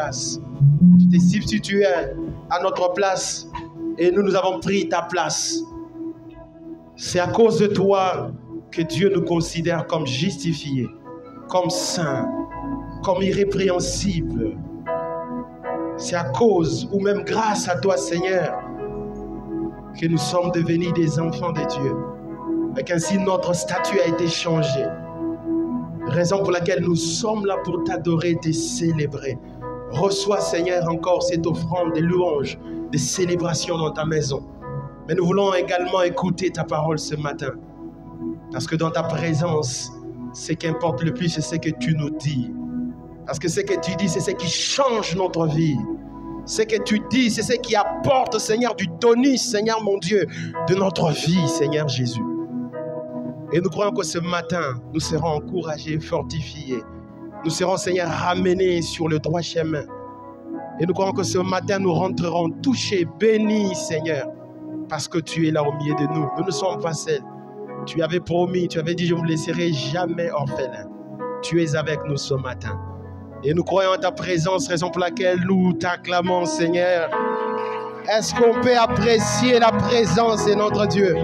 place. Tu t'es substitué à notre place et nous avons pris ta place. C'est à cause de toi que Dieu nous considère comme justifiés, comme saints, comme irrépréhensibles. C'est à cause ou même grâce à toi, Seigneur, que nous sommes devenus des enfants de Dieu. Et qu'ainsi notre statut a été changé. Raison pour laquelle nous sommes là pour t'adorer et te célébrer. Reçois, Seigneur, encore cette offrande de louanges, de célébrations dans ta maison. Mais nous voulons également écouter ta parole ce matin. Parce que dans ta présence, ce qui importe le plus, c'est ce que tu nous dis. Parce que ce que tu dis, c'est ce qui change notre vie. Ce que tu dis, c'est ce qui apporte, Seigneur, du tonus, Seigneur mon Dieu, de notre vie, Seigneur Jésus. Et nous croyons que ce matin, nous serons encouragés, fortifiés. Nous serons, Seigneur, ramenés sur le droit chemin. Et nous croyons que ce matin, nous rentrerons touchés, bénis, Seigneur, parce que tu es là au milieu de nous. Nous ne sommes pas seuls. Tu avais promis, tu avais dit, je ne me laisserai jamais orphelin. Tu es avec nous ce matin. Et nous croyons en ta présence, raison pour laquelle nous t'acclamons, Seigneur. Est-ce qu'on peut apprécier la présence de notre Dieu?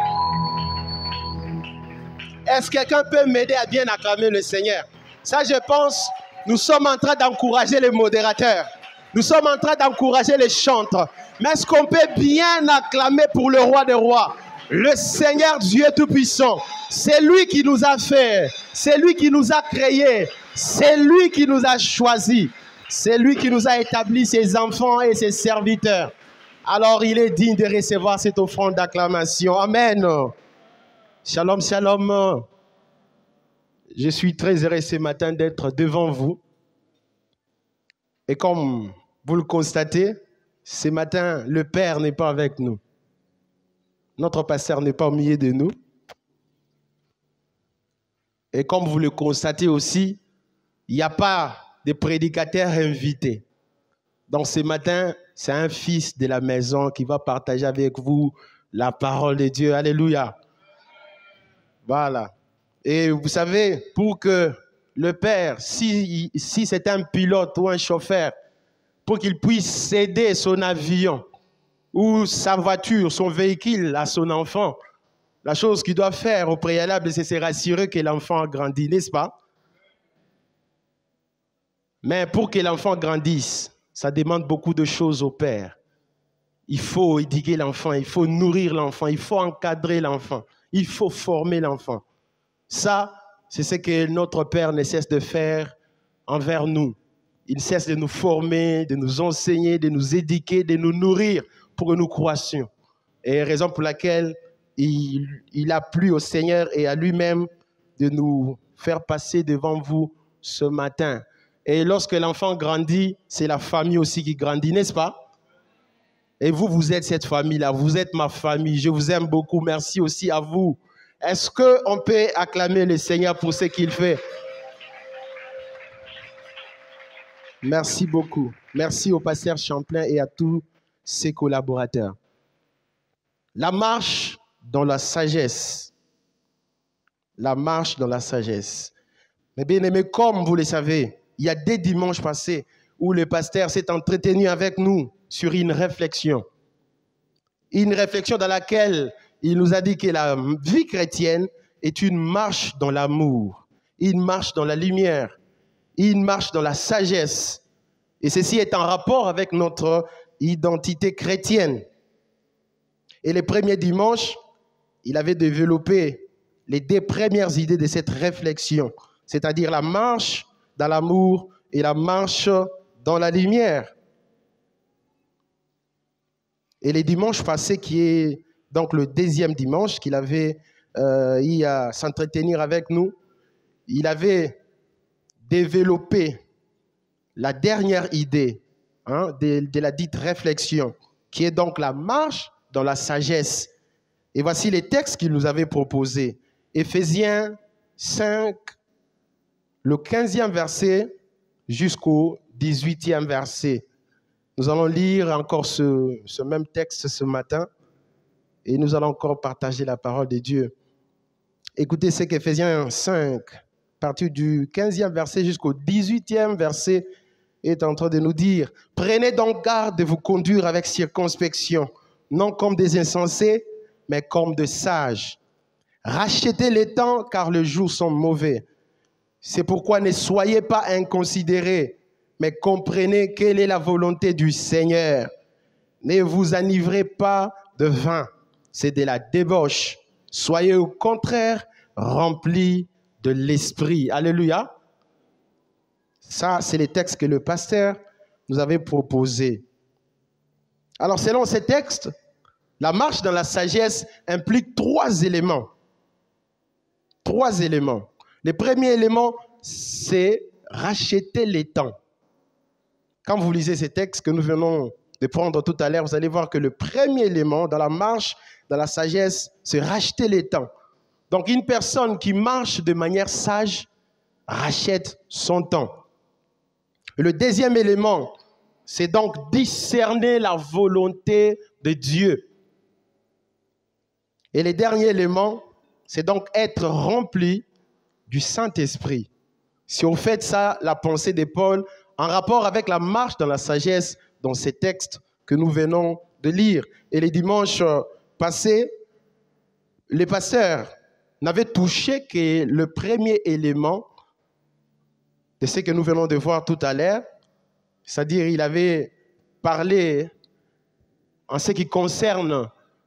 Est-ce que quelqu'un peut m'aider à bien acclamer le Seigneur? Ça, je pense, nous sommes en train d'encourager les modérateurs. Nous sommes en train d'encourager les chantres. Mais est-ce qu'on peut bien acclamer pour le roi des rois? Le Seigneur Dieu Tout-Puissant. C'est lui qui nous a fait. C'est lui qui nous a créés. C'est lui qui nous a choisis. C'est lui qui nous a établi ses enfants et ses serviteurs. Alors il est digne de recevoir cette offrande d'acclamation. Amen. Shalom, shalom. Je suis très heureux ce matin d'être devant vous. Et comme vous le constatez, ce matin, le Père n'est pas avec nous. Notre pasteur n'est pas au milieu de nous. Et comme vous le constatez aussi, il n'y a pas de prédicateur invité. Donc ce matin, c'est un fils de la maison qui va partager avec vous la parole de Dieu. Alléluia. Voilà. Et vous savez, pour que le Père, si c'est un pilote ou un chauffeur, pour qu'il puisse céder son avion ou sa voiture, son véhicule à son enfant, la chose qu'il doit faire au préalable, c'est se rassurer que l'enfant grandit, n'est-ce pas? Mais pour que l'enfant grandisse, ça demande beaucoup de choses au Père. Il faut éduquer l'enfant, il faut nourrir l'enfant, il faut encadrer l'enfant, il faut former l'enfant. Ça, c'est ce que notre Père ne cesse de faire envers nous. Il cesse de nous former, de nous enseigner, de nous éduquer, de nous nourrir pour que nous croissions. Et raison pour laquelle il a plu au Seigneur et à lui-même de nous faire passer devant vous ce matin. Et lorsque l'enfant grandit, c'est la famille aussi qui grandit, n'est-ce pas? Et vous, vous êtes cette famille-là, vous êtes ma famille. Je vous aime beaucoup. Merci aussi à vous. Est-ce qu'on peut acclamer le Seigneur pour ce qu'il fait? Merci beaucoup. Merci au pasteur Champlain et à tous ses collaborateurs. La marche dans la sagesse. La marche dans la sagesse. Mais bien aimé, comme vous le savez, il y a des dimanches passés où le pasteur s'est entretenu avec nous sur une réflexion. Une réflexion dans laquelle il nous a dit que la vie chrétienne est une marche dans l'amour, une marche dans la lumière, une marche dans la sagesse. Et ceci est en rapport avec notre identité chrétienne. Et les premiers dimanches, il avait développé les 2 premières idées de cette réflexion, c'est-à-dire la marche dans l'amour et la marche dans la lumière. Et les dimanches passés, qui est donc le 2e dimanche qu'il avait eu à s'entretenir avec nous, il avait développé la dernière idée de la dite réflexion, qui est donc la marche dans la sagesse. Et voici les textes qu'il nous avait proposés. Éphésiens 5, le 15e verset jusqu'au 18e verset. Nous allons lire encore ce même texte ce matin et nous allons encore partager la parole de Dieu. Écoutez ce qu'Éphésiens 5, à partir du 15e verset jusqu'au 18e verset, est en train de nous dire, prenez donc garde de vous conduire avec circonspection, non comme des insensés, mais comme de sages. Rachetez les temps, car les jours sont mauvais. C'est pourquoi ne soyez pas inconsidérés, mais comprenez quelle est la volonté du Seigneur. Ne vous enivrez pas de vin, c'est de la débauche. Soyez au contraire remplis de l'esprit. Alléluia. Ça, c'est les textes que le pasteur nous avait proposés. Alors, selon ces textes, la marche dans la sagesse implique 3 éléments. 3 éléments. Le premier élément, c'est racheter les temps. Quand vous lisez ces textes que nous venons de prendre tout à l'heure, vous allez voir que le premier élément dans la marche, dans la sagesse, c'est racheter les temps. Donc, une personne qui marche de manière sage rachète son temps. Le deuxième élément, c'est donc discerner la volonté de Dieu. Et le dernier élément, c'est donc être rempli du Saint-Esprit. Si on fait ça, la pensée de Paul, en rapport avec la marche dans la sagesse, dans ces textes que nous venons de lire. Et les dimanches passés, les pasteurs n'avaient touché que le premier élément de ce que nous venons de voir tout à l'heure, c'est-à-dire il avait parlé en ce qui concerne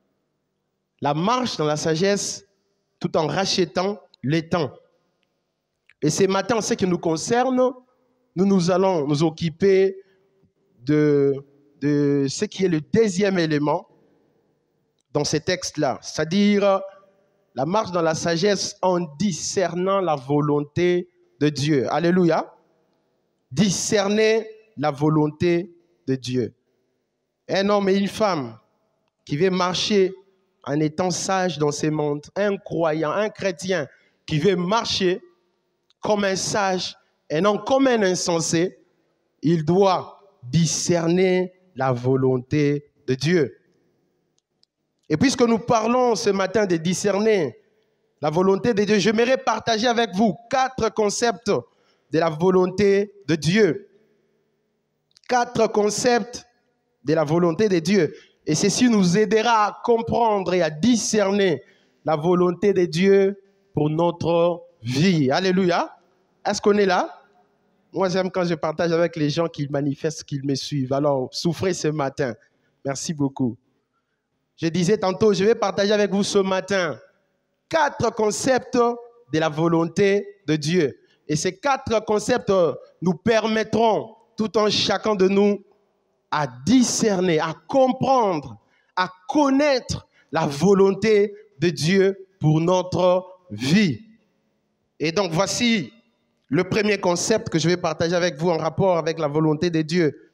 la marche dans la sagesse, tout en rachetant les temps. Et ce matin, en ce qui nous concerne, nous allons nous occuper de ce qui est le deuxième élément dans ces textes-là, c'est-à-dire la marche dans la sagesse en discernant la volonté de Dieu. Alléluia. Discerner la volonté de Dieu. Un homme et une femme qui veut marcher en étant sage dans ce monde, un croyant, un chrétien qui veut marcher comme un sage et non comme un insensé, il doit discerner la volonté de Dieu. Et puisque nous parlons ce matin de discerner la volonté de Dieu, j'aimerais partager avec vous 4 concepts de la volonté de Dieu. 4 concepts de la volonté de Dieu. Et ceci nous aidera à comprendre et à discerner la volonté de Dieu pour notre vie. Alléluia. Est-ce qu'on est là? Moi, j'aime quand je partage avec les gens qui manifestent qu'ils me suivent. Alors, souffrez ce matin. Merci beaucoup. Je disais tantôt, je vais partager avec vous ce matin 4 concepts de la volonté de Dieu. Et ces 4 concepts nous permettront, tout en chacun de nous, à discerner, à comprendre, à connaître la volonté de Dieu pour notre vie. Et donc, voici le premier concept que je vais partager avec vous en rapport avec la volonté de Dieu.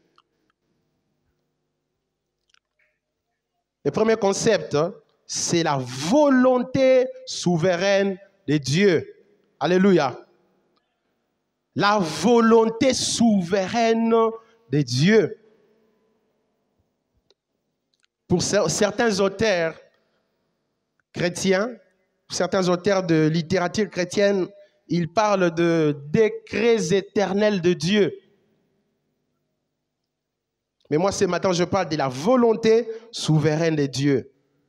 Le premier concept, c'est la volonté souveraine de Dieu. Alléluia. La volonté souveraine de Dieu. Pour certains auteurs chrétiens, certains auteurs de littérature chrétienne, ils parlent de décrets éternels de Dieu. Mais moi, ce matin, je parle de la volonté souveraine de Dieu.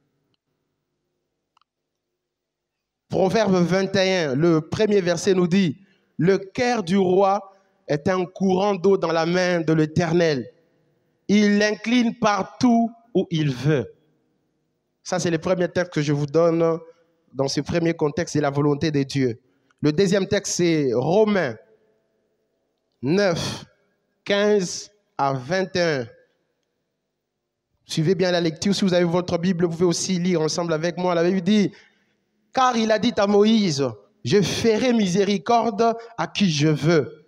Proverbe 21, le premier verset nous dit, « Le cœur du roi est un courant d'eau dans la main de l'Éternel. Il l'incline partout où il veut. » Ça, c'est le premier texte que je vous donne dans ce premier contexte de la volonté de Dieu. Le deuxième texte, c'est Romains 9, 15 à 21. Suivez bien la lecture. Si vous avez votre Bible, vous pouvez aussi lire ensemble avec moi. La Bible dit, « Car il a dit à Moïse, je ferai miséricorde à qui je veux.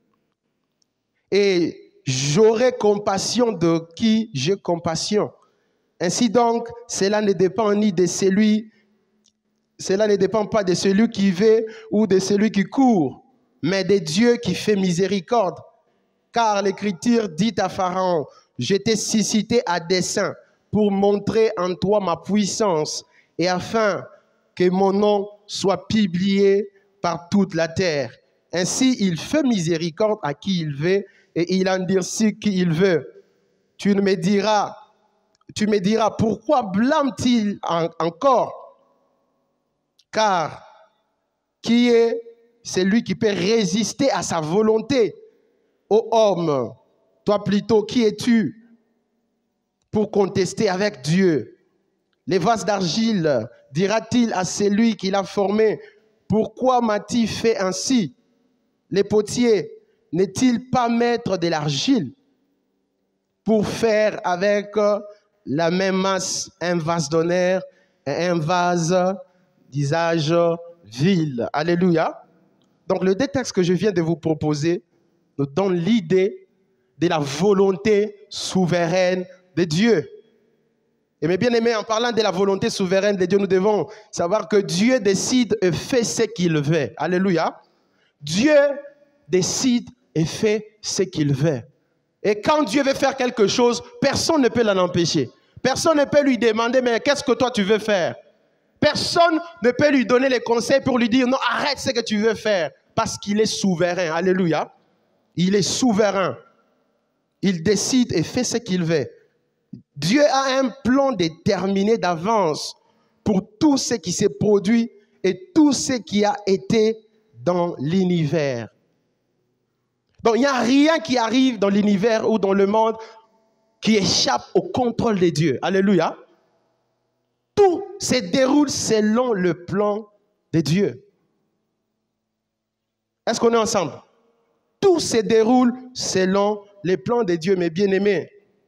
Et j'aurai compassion de qui j'ai compassion. Ainsi donc, cela ne dépend pas de celui qui veut ou de celui qui court, mais de Dieu qui fait miséricorde. Car l'Écriture dit à Pharaon, je t'ai suscité à dessein pour montrer en toi ma puissance et afin que mon nom soit publié par toute la terre. Ainsi, il fait miséricorde à qui il veut et il endurcit qui il veut. Tu me diras, pourquoi blâme-t-il encore? Car qui est celui qui peut résister à sa volonté? Ô homme, toi plutôt, qui es-tu pour contester avec Dieu? Les vases d'argile, dira-t-il à celui qui l'a formé, pourquoi m'as-tu fait ainsi? Les potiers, n'est-il pas maître de l'argile pour faire avec la même masse un vase d'honneur et un vase d'usage vil? Alléluia. Donc le texte que je viens de vous proposer nous donne l'idée de la volonté souveraine de Dieu. Et mes bien-aimés, en parlant de la volonté souveraine de Dieu, nous devons savoir que Dieu décide et fait ce qu'il veut. Alléluia. Dieu décide et fait ce qu'il veut. Et quand Dieu veut faire quelque chose, personne ne peut l'en empêcher. Personne ne peut lui demander, mais qu'est-ce que toi tu veux faire? Personne ne peut lui donner les conseils pour lui dire, non, arrête ce que tu veux faire. Parce qu'il est souverain. Alléluia. Il est souverain. Il décide et fait ce qu'il veut. Dieu a un plan déterminé d'avance pour tout ce qui s'est produit et tout ce qui a été dans l'univers. Donc, il n'y a rien qui arrive dans l'univers ou dans le monde qui échappe au contrôle de Dieu. Alléluia. Tout se déroule selon le plan de Dieu. Est-ce qu'on est ensemble? Tout se déroule selon les plans de Dieu, mes bien-aimés.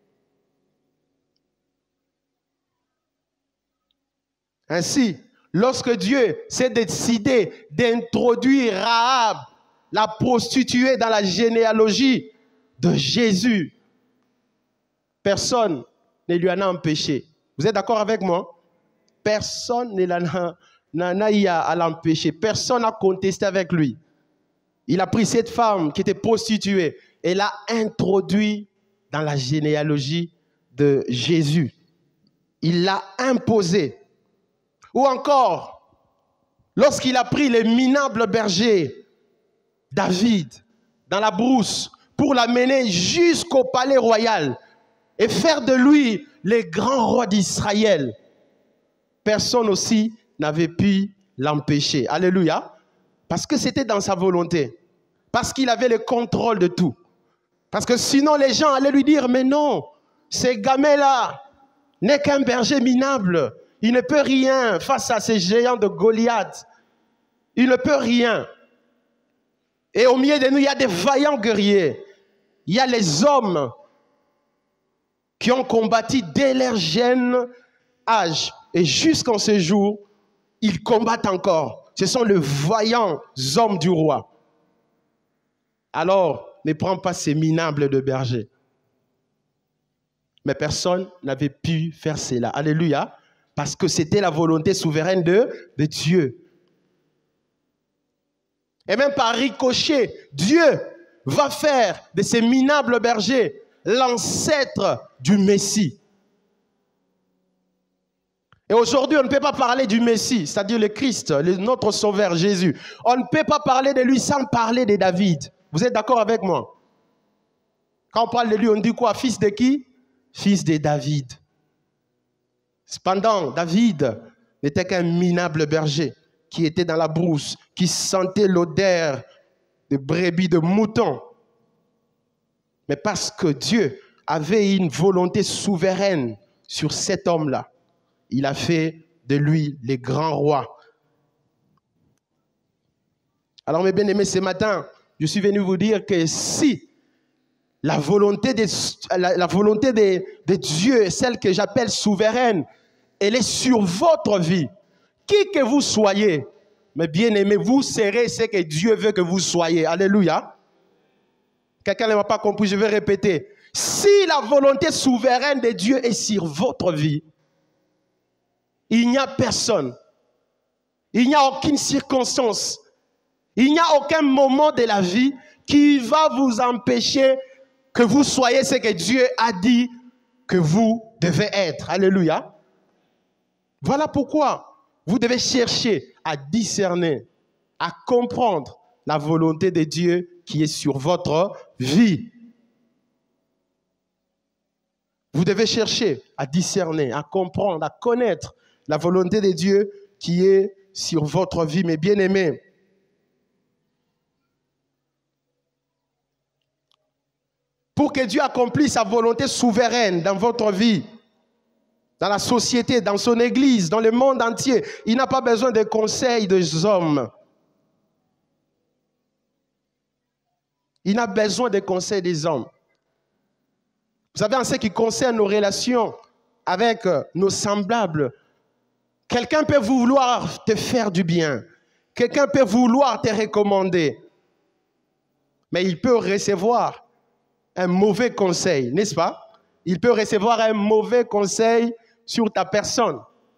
Ainsi, lorsque Dieu s'est décidé d'introduire Rahab, la prostituée, dans la généalogie de Jésus, personne ne lui en a empêché. Vous êtes d'accord avec moi? Personne n'en a eu à l'empêcher. Personne n'a contesté avec lui. Il a pris cette femme qui était prostituée et l'a introduite dans la généalogie de Jésus. Il l'a imposée. Ou encore, lorsqu'il a pris le minable berger David dans la brousse pour l'amener jusqu'au palais royal et faire de lui le grand roi d'Israël, personne aussi n'avait pu l'empêcher. Alléluia. Parce que c'était dans sa volonté. Parce qu'il avait le contrôle de tout. Parce que sinon les gens allaient lui dire, mais non, ce gamin-là n'est qu'un berger minable. Il ne peut rien face à ces géants de Goliath. Il ne peut rien. Et au milieu de nous, il y a des vaillants guerriers. Il y a les hommes qui ont combattu dès leur jeune âge. Et jusqu'en ce jour, ils combattent encore. Ce sont les vaillants hommes du roi. Alors, ne prends pas ces minables de berger. Mais personne n'avait pu faire cela. Alléluia. Parce que c'était la volonté souveraine de Dieu. Et même par ricochet, Dieu va faire de ces minables bergers l'ancêtre du Messie. Et aujourd'hui, on ne peut pas parler du Messie, c'est-à-dire le Christ, notre Sauveur Jésus. On ne peut pas parler de lui sans parler de David. Vous êtes d'accord avec moi? Quand on parle de lui, on dit quoi? Fils de qui? Fils de David. Cependant, David n'était qu'un minable berger qui était dans la brousse, qui sentait l'odeur de brebis, de moutons. Mais parce que Dieu avait une volonté souveraine sur cet homme-là, il a fait de lui le grand roi. Alors mes bien-aimés, ce matin, je suis venu vous dire que si la volonté de Dieu, celle que j'appelle souveraine, elle est sur votre vie, qui que vous soyez, mes bien-aimés, vous serez ce que Dieu veut que vous soyez. Alléluia. Quelqu'un ne m'a pas compris, je vais répéter. Si la volonté souveraine de Dieu est sur votre vie, il n'y a personne, il n'y a aucune circonstance, il n'y a aucun moment de la vie qui va vous empêcher que vous soyez ce que Dieu a dit que vous devez être. Alléluia. Voilà pourquoi vous devez chercher à discerner, à comprendre la volonté de Dieu qui est sur votre vie. Vous devez chercher à discerner, à comprendre, à connaître la volonté de Dieu qui est sur votre vie, mes bien-aimés. Pour que Dieu accomplisse sa volonté souveraine dans votre vie, dans la société, dans son église, dans le monde entier, il n'a pas besoin des conseils des hommes. Il n'a besoin des conseils des hommes. Vous savez, en ce qui concerne nos relations avec nos semblables, quelqu'un peut vouloir te faire du bien. Quelqu'un peut vouloir te recommander. Mais il peut recevoir un mauvais conseil, n'est-ce pas? Il peut recevoir un mauvais conseil sur ta personne.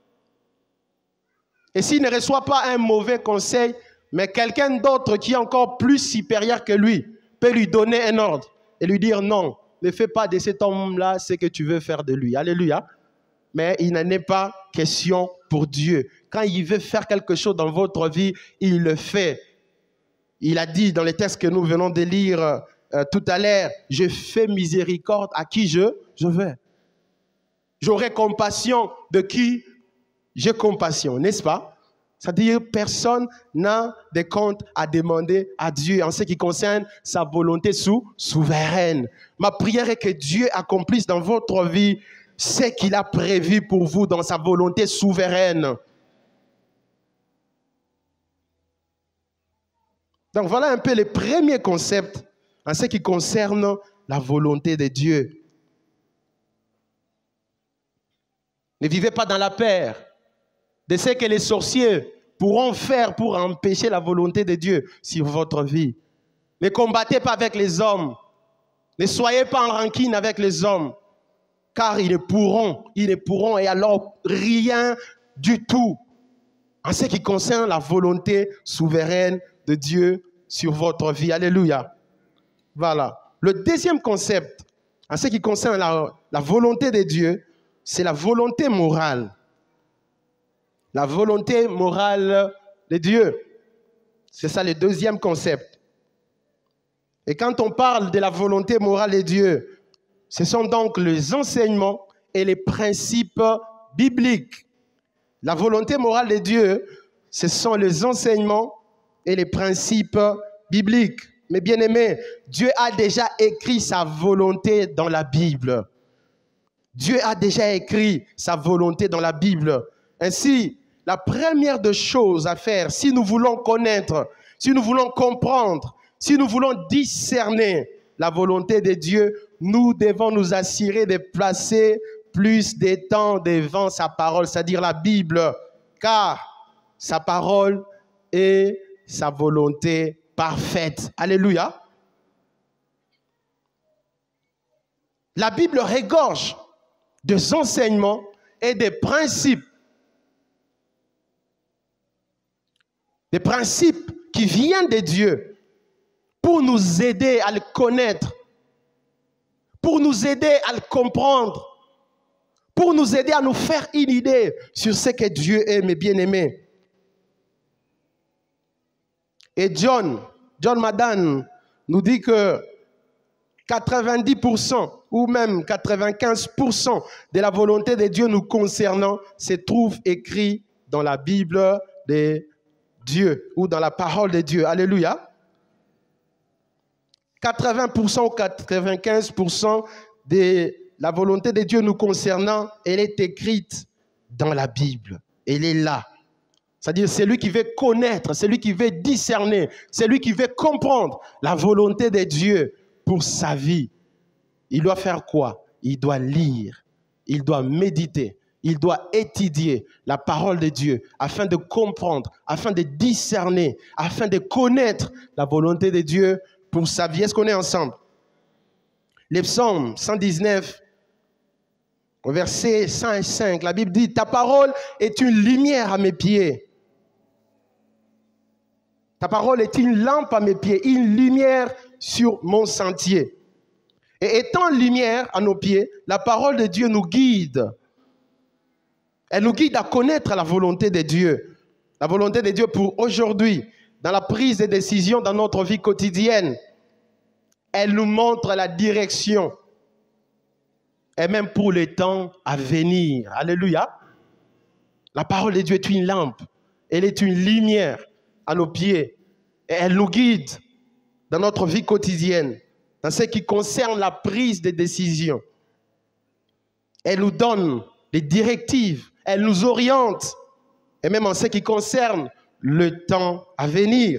Et s'il ne reçoit pas un mauvais conseil, mais quelqu'un d'autre qui est encore plus supérieur que lui peut lui donner un ordre et lui dire non, ne fais pas de cet homme-là ce que tu veux faire de lui. Alléluia. Mais il n'en est pas question pour Dieu. Quand il veut faire quelque chose dans votre vie, il le fait. Il a dit dans les textes que nous venons de lire tout à l'heure, je fais miséricorde à qui je veux. J'aurai compassion de qui j'ai compassion, n'est-ce pas? C'est-à-dire personne n'a de compte à demander à Dieu en ce qui concerne sa volonté souveraine. Ma prière est que Dieu accomplisse dans votre vie ce qu'il a prévu pour vous dans sa volonté souveraine. Donc voilà un peu les premiers concepts en ce qui concerne la volonté de Dieu. Ne vivez pas dans la peur de ce que les sorciers pourront faire pour empêcher la volonté de Dieu sur votre vie. Ne combattez pas avec les hommes. Ne soyez pas en rancune avec les hommes. Car ils ne pourront, et alors rien du tout en ce qui concerne la volonté souveraine de Dieu sur votre vie. Alléluia. Voilà. Le deuxième concept, en ce qui concerne la volonté de Dieu, c'est la volonté morale. La volonté morale de Dieu. C'est ça le deuxième concept. Et quand on parle de la volonté morale de Dieu, ce sont donc les enseignements et les principes bibliques. La volonté morale de Dieu, ce sont les enseignements et les principes bibliques. Mais bien aimés, Dieu a déjà écrit sa volonté dans la Bible. Dieu a déjà écrit sa volonté dans la Bible. Ainsi, la première des choses à faire, si nous voulons connaître, si nous voulons comprendre, si nous voulons discerner la volonté de Dieu, nous devons nous assurer de placer plus de temps devant sa parole, c'est-à-dire la Bible, car sa parole est sa volonté parfaite. Alléluia. La Bible regorge des enseignements et des principes. Des principes qui viennent de Dieu pour nous aider à le connaître, pour nous aider à le comprendre, pour nous aider à nous faire une idée sur ce que Dieu est, mes bien-aimés. Et John Madan nous dit que 90% ou même 95% de la volonté de Dieu nous concernant se trouve écrit dans la Bible de Dieu ou dans la parole de Dieu. Alléluia. 80% ou 95% de la volonté de Dieu nous concernant, elle est écrite dans la Bible. Elle est là. C'est-à-dire, c'est lui qui veut connaître, c'est lui qui veut discerner, c'est lui qui veut comprendre la volonté de Dieu pour sa vie. Il doit faire quoi? Il doit lire, il doit méditer, il doit étudier la parole de Dieu afin de comprendre, afin de discerner, afin de connaître la volonté de Dieu pour sa vie. Est-ce qu'on est ensemble? Les psaumes 119, au verset 105, la Bible dit « Ta parole est une lumière à mes pieds. Ta parole est une lampe à mes pieds, une lumière sur mon sentier. » Et étant lumière à nos pieds, la parole de Dieu nous guide. Elle nous guide à connaître la volonté de Dieu. La volonté de Dieu pour aujourd'hui, dans la prise de décision dans notre vie quotidienne. Elle nous montre la direction. et même pour le temps à venir. Alléluia. La parole de Dieu est une lampe. Elle est une lumière à nos pieds. Et elle nous guide dans notre vie quotidienne, dans ce qui concerne la prise de décision. Elle nous donne des directives. Elle nous oriente. Et même en ce qui concerne le temps à venir.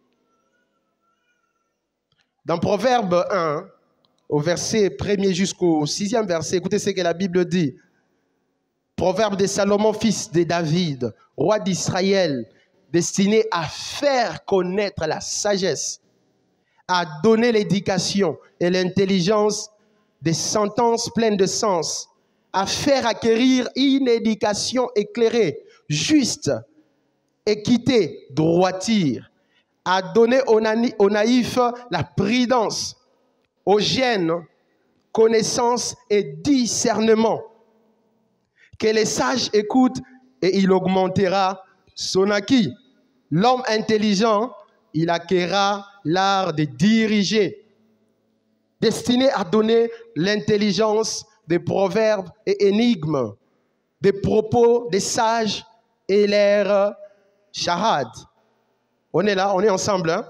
Dans Proverbe 1, au verset 1er jusqu'au 6e verset, écoutez ce que la Bible dit. Proverbe de Salomon, fils de David, roi d'Israël, destiné à faire connaître la sagesse, à donner l'éducation et l'intelligence, des sentences pleines de sens, à faire acquérir une éducation éclairée, juste, équité, droiture, à donner aux naïfs la prudence, aux jeunes connaissance et discernement. Que les sages écoutent et il augmentera son acquis. L'homme intelligent, il acquérera l'art de diriger, destiné à donner l'intelligence des proverbes et énigmes, des propos des sages et leurs charades. On est là, on est ensemble. Hein?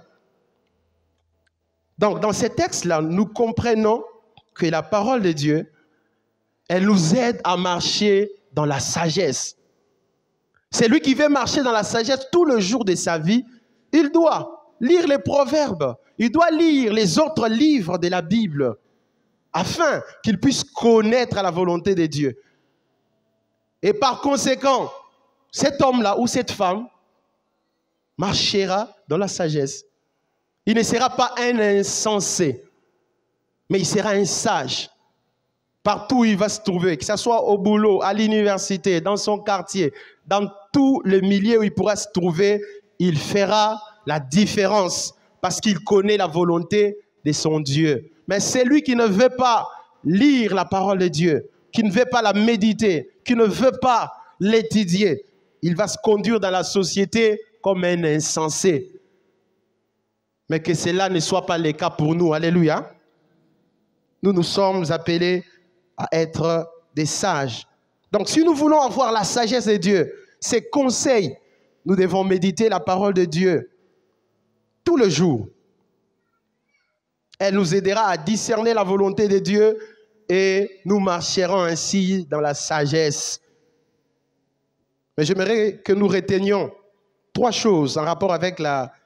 Donc, dans ces textes-là, nous comprenons que la parole de Dieu, elle nous aide à marcher dans la sagesse. C'est lui qui veut marcher dans la sagesse tout le jour de sa vie. Il doit lire les proverbes. Il doit lire les autres livres de la Bible afin qu'il puisse connaître la volonté de Dieu. Et par conséquent, cet homme-là ou cette femme marchera dans la sagesse. Il ne sera pas un insensé, mais il sera un sage. Partout où il va se trouver, que ce soit au boulot, à l'université, dans son quartier, dans tout le milieu où il pourra se trouver, il fera la différence parce qu'il connaît la volonté de son Dieu. Mais celui qui ne veut pas lire la parole de Dieu, qui ne veut pas la méditer, qui ne veut pas l'étudier, il va se conduire dans la société comme un insensé. Mais que cela ne soit pas le cas pour nous. Alléluia. Nous sommes appelés à être des sages. Donc, si nous voulons avoir la sagesse de Dieu, ses conseils, nous devons méditer la parole de Dieu tout le jour. Elle nous aidera à discerner la volonté de Dieu et nous marcherons ainsi dans la sagesse. Mais j'aimerais que nous retenions 3 choses en rapport avec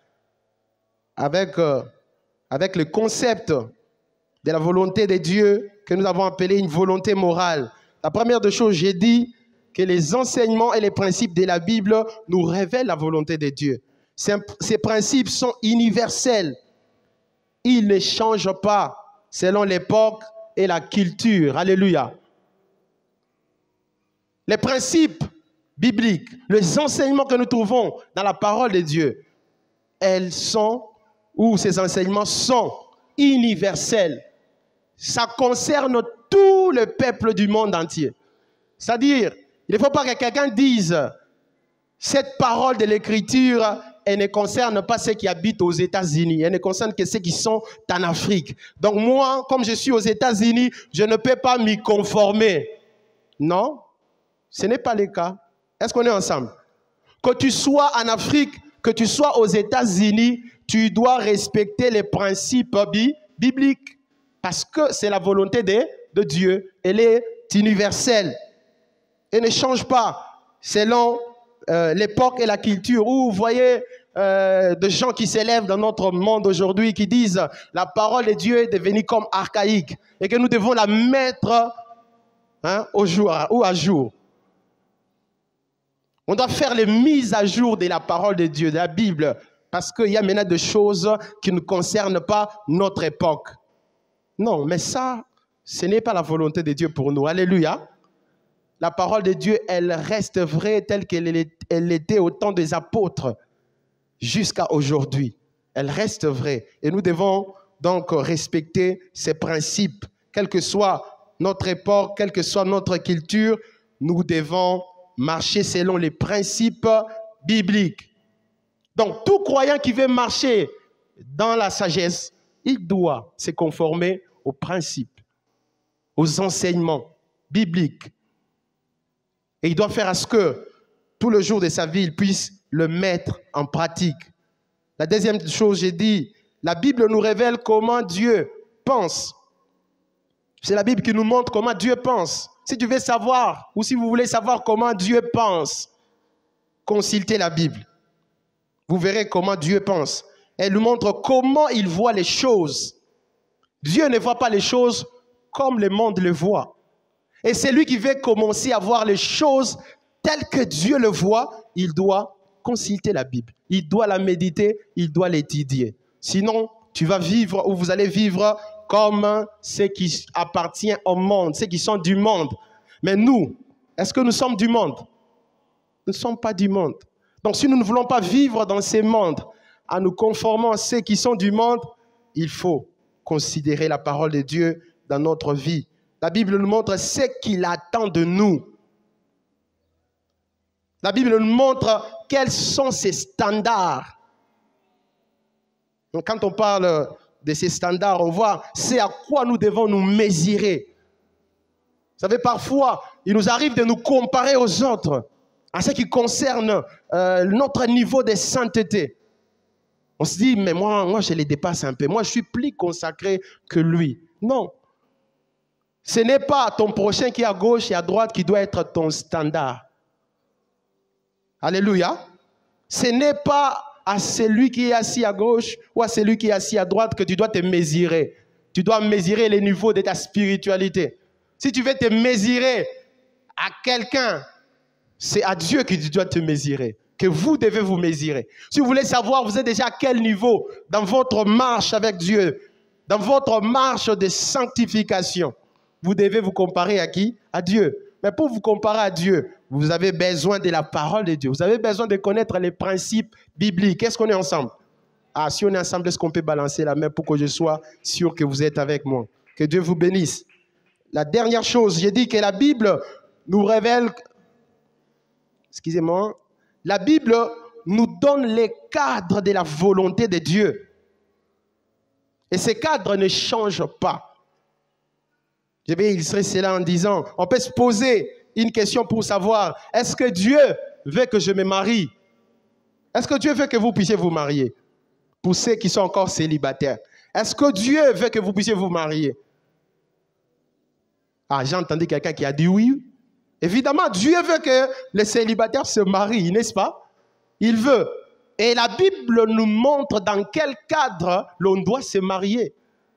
le concept de la volonté de Dieu que nous avons appelé une volonté morale. La première des choses, j'ai dit que les enseignements et les principes de la Bible nous révèlent la volonté de Dieu. Ces principes sont universels. Ils ne changent pas selon l'époque et la culture. Alléluia. Les principes bibliques, les enseignements que nous trouvons dans la parole de Dieu, ces enseignements sont universels. Ça concerne tout le peuple du monde entier. C'est-à-dire, il ne faut pas que quelqu'un dise cette parole de l'Écriture, elle ne concerne pas ceux qui habitent aux États-Unis. Elle ne concerne que ceux qui sont en Afrique. Donc moi, comme je suis aux États-Unis, je ne peux pas m'y conformer. Non, ce n'est pas le cas. Est-ce qu'on est ensemble? Que tu sois en Afrique, que tu sois aux États-Unis, tu dois respecter les principes bibliques. Parce que c'est la volonté de Dieu. Elle est universelle. Elle ne change pas selon l'époque et la culture. Où vous voyez des gens qui s'élèvent dans notre monde aujourd'hui, qui disent la parole de Dieu est devenue comme archaïque et que nous devons la mettre au jour ou à jour. On doit faire les mises à jour de la parole de Dieu, de la Bible, parce qu'il y a maintenant des choses qui ne concernent pas notre époque. Non, mais ça, ce n'est pas la volonté de Dieu pour nous. Alléluia. La parole de Dieu, elle reste vraie telle qu'elle était au temps des apôtres jusqu'à aujourd'hui. Elle reste vraie. Et nous devons donc respecter ces principes. Quelle que soit notre époque, quelle que soit notre culture, nous devons marcher selon les principes bibliques. Donc, tout croyant qui veut marcher dans la sagesse, il doit se conformer aux principes aux enseignements bibliques. Et il doit faire à ce que tout le jour de sa vie, il puisse le mettre en pratique. La deuxième chose, j'ai dit, la Bible nous révèle comment Dieu pense. C'est la Bible qui nous montre comment Dieu pense. Si tu veux savoir, ou si vous voulez savoir comment Dieu pense, consultez la Bible. Vous verrez comment Dieu pense. Elle nous montre comment il voit les choses. Dieu ne voit pas les choses comme le monde le voit. Et c'est lui qui veut commencer à voir les choses telles que Dieu le voit. Il doit consulter la Bible. Il doit la méditer, il doit l'étudier. Sinon, tu vas vivre ou vous allez vivre comme ceux qui appartiennent au monde, ceux qui sont du monde. Mais nous, est-ce que nous sommes du monde? Nous ne sommes pas du monde. Donc si nous ne voulons pas vivre dans ces mondes, en nous conformant à ceux qui sont du monde, il faut considérer la parole de Dieu dans notre vie. La Bible nous montre ce qu'il attend de nous. La Bible nous montre quels sont ses standards. Donc quand on parle de ces standards, on voit c'est à quoi nous devons nous mesurer. Vous savez, parfois, il nous arrive de nous comparer aux autres en ce qui concerne notre niveau de sainteté. On se dit, mais moi, je les dépasse un peu. Moi, je suis plus consacré que lui. Non. Ce n'est pas ton prochain qui est à gauche et à droite qui doit être ton standard. Alléluia. Ce n'est pas à celui qui est assis à gauche ou à celui qui est assis à droite que tu dois te mesurer. Tu dois mesurer les niveaux de ta spiritualité. Si tu veux te mesurer à quelqu'un, c'est à Dieu que tu dois te mesurer, que vous devez vous mesurer. Si vous voulez savoir, vous êtes déjà à quel niveau dans votre marche avec Dieu, dans votre marche de sanctification, vous devez vous comparer à qui? À Dieu. Mais pour vous comparer à Dieu, vous avez besoin de la parole de Dieu. Vous avez besoin de connaître les principes bibliques. Est-ce qu'on est ensemble? Ah, si on est ensemble, est-ce qu'on peut balancer la main pour que je sois sûr que vous êtes avec moi? Que Dieu vous bénisse. La dernière chose, j'ai dit que la Bible nous révèle, excusez-moi, la Bible nous donne les cadres de la volonté de Dieu. Et ces cadres ne changent pas. Je vais illustrer cela en disant, on peut se poser une question pour savoir, est-ce que Dieu veut que je me marie? Est-ce que Dieu veut que vous puissiez vous marier? Pour ceux qui sont encore célibataires. Est-ce que Dieu veut que vous puissiez vous marier? Ah, j'ai entendu quelqu'un qui a dit oui. Évidemment, Dieu veut que les célibataires se marient, n'est-ce pas? Il veut. Et la Bible nous montre dans quel cadre l'on doit se marier.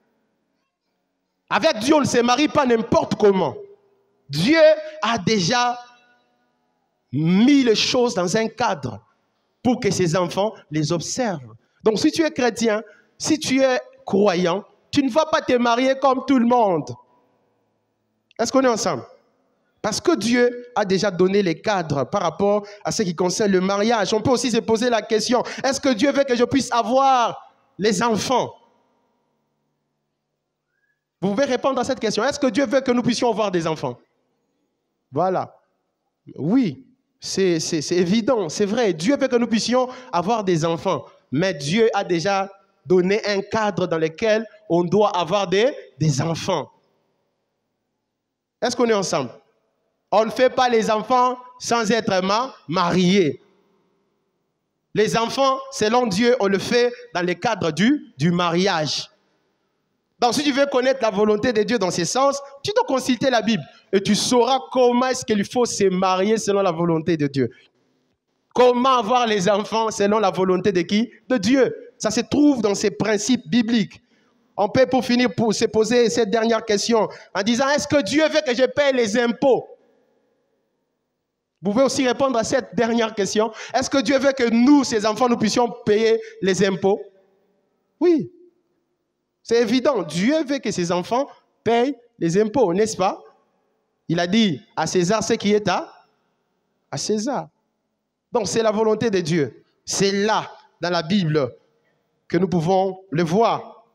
Avec Dieu, on ne se marie pas n'importe comment. Dieu a déjà mis les choses dans un cadre pour que ses enfants les observent. Donc, si tu es chrétien, si tu es croyant, tu ne vas pas te marier comme tout le monde. Est-ce qu'on est ensemble? Parce que Dieu a déjà donné les cadres par rapport à ce qui concerne le mariage. On peut aussi se poser la question, est-ce que Dieu veut que je puisse avoir les enfants? Vous pouvez répondre à cette question. Est-ce que Dieu veut que nous puissions avoir des enfants? Voilà. Oui, c'est évident, c'est vrai. Dieu veut que nous puissions avoir des enfants. Mais Dieu a déjà donné un cadre dans lequel on doit avoir des enfants. Est-ce qu'on est ensemble? On ne fait pas les enfants sans être mariés. Les enfants, selon Dieu, on le fait dans le cadre du mariage. Donc, si tu veux connaître la volonté de Dieu dans ce sens, tu dois consulter la Bible et tu sauras comment est-ce qu'il faut se marier selon la volonté de Dieu. Comment avoir les enfants selon la volonté de qui? De Dieu. Ça se trouve dans ces principes bibliques. On peut pour finir pour se poser cette dernière question en disant, est-ce que Dieu veut que je paye les impôts? Vous pouvez aussi répondre à cette dernière question. Est-ce que Dieu veut que nous, ses enfants, nous puissions payer les impôts? Oui. C'est évident. Dieu veut que ses enfants payent les impôts, n'est-ce pas? Il a dit à César ce qui est à César. Donc c'est la volonté de Dieu. C'est là, dans la Bible, que nous pouvons le voir.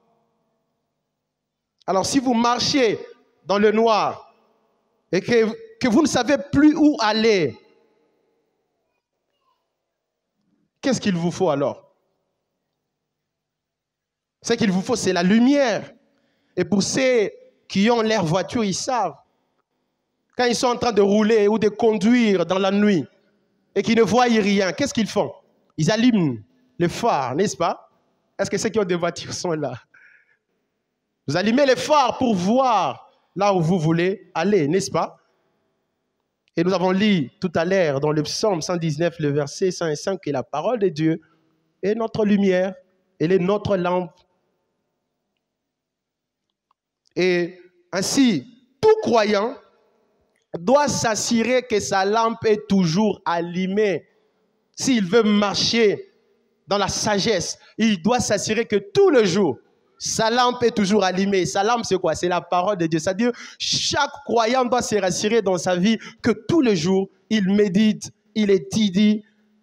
Alors si vous marchez dans le noir et que vous ne savez plus où aller, qu'est-ce qu'il vous faut alors? Ce qu'il vous faut, c'est la lumière. Et pour ces qui ont leur voiture, ils savent. Quand ils sont en train de rouler ou de conduire dans la nuit et qu'ils ne voient rien, qu'est-ce qu'ils font? Ils allument le phare, n'est-ce pas? Est-ce que ceux qui ont des voitures sont là? Vous allumez les phares pour voir là où vous voulez aller, n'est-ce pas? Et nous avons lu tout à l'heure dans le psaume 119, le verset 105, que la parole de Dieu est notre lumière, elle est notre lampe. Et ainsi, tout croyant doit s'assurer que sa lampe est toujours allumée. S'il veut marcher dans la sagesse, il doit s'assurer que tout le jour, sa lampe est toujours allumée. Sa lampe, c'est quoi? C'est la parole de Dieu. C'est-à-dire, chaque croyant doit se rassurer dans sa vie que tout le jour, il médite, il étudie,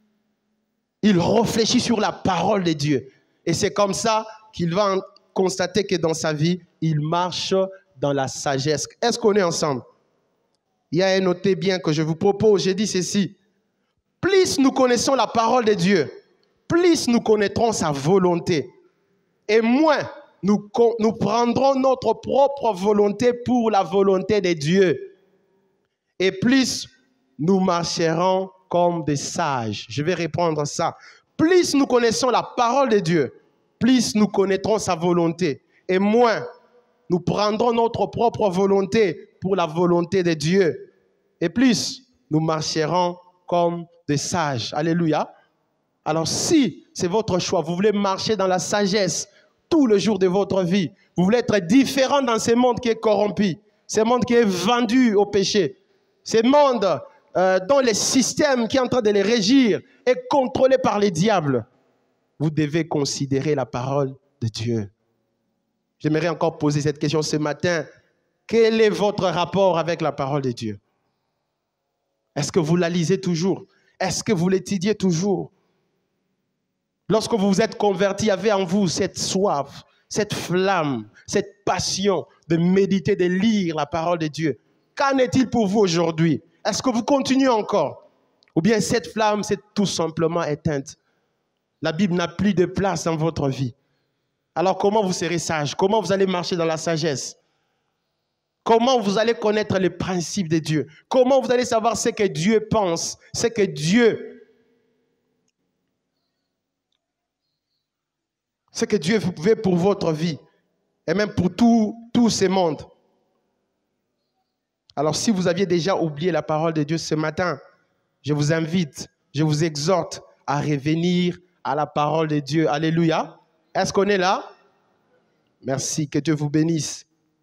il réfléchit sur la parole de Dieu. Et c'est comme ça qu'il va constater que dans sa vie, il marche dans la sagesse. Est-ce qu'on est ensemble? Il y a un noté bien que je vous propose. J'ai dit ceci. Plus nous connaissons la parole de Dieu, plus nous connaîtrons sa volonté. Et moins nous prendrons notre propre volonté pour la volonté de Dieu. Et plus nous marcherons comme des sages. Je vais répondre à ça. Plus nous connaissons la parole de Dieu, plus nous connaîtrons sa volonté. Et moins nous prendrons notre propre volonté pour la volonté de Dieu. Et plus nous marcherons comme des sages. Alléluia. Alors si c'est votre choix, vous voulez marcher dans la sagesse tout le jour de votre vie, vous voulez être différent dans ce monde qui est corrompu, ce monde qui est vendu au péché, ce monde dont le système qui est en train de les régir est contrôlé par les diables, vous devez considérer la parole de Dieu. J'aimerais encore poser cette question ce matin. Quel est votre rapport avec la parole de Dieu? Est-ce que vous la lisez toujours? Est-ce que vous l'étudiez toujours? Lorsque vous vous êtes converti, il y avait en vous cette soif, cette flamme, cette passion de méditer, de lire la parole de Dieu. Qu'en est-il pour vous aujourd'hui? Est-ce que vous continuez encore? Ou bien cette flamme s'est tout simplement éteinte? La Bible n'a plus de place dans votre vie. Alors comment vous serez sage? Comment vous allez marcher dans la sagesse? Comment vous allez connaître les principes de Dieu? Comment vous allez savoir ce que Dieu pense, ce que Dieu veut pour votre vie et même pour tout ce monde? Alors si vous aviez déjà oublié la parole de Dieu ce matin, je vous invite, je vous exhorte à revenir à la parole de Dieu. Alléluia. Est-ce qu'on est là? Merci, que Dieu vous bénisse.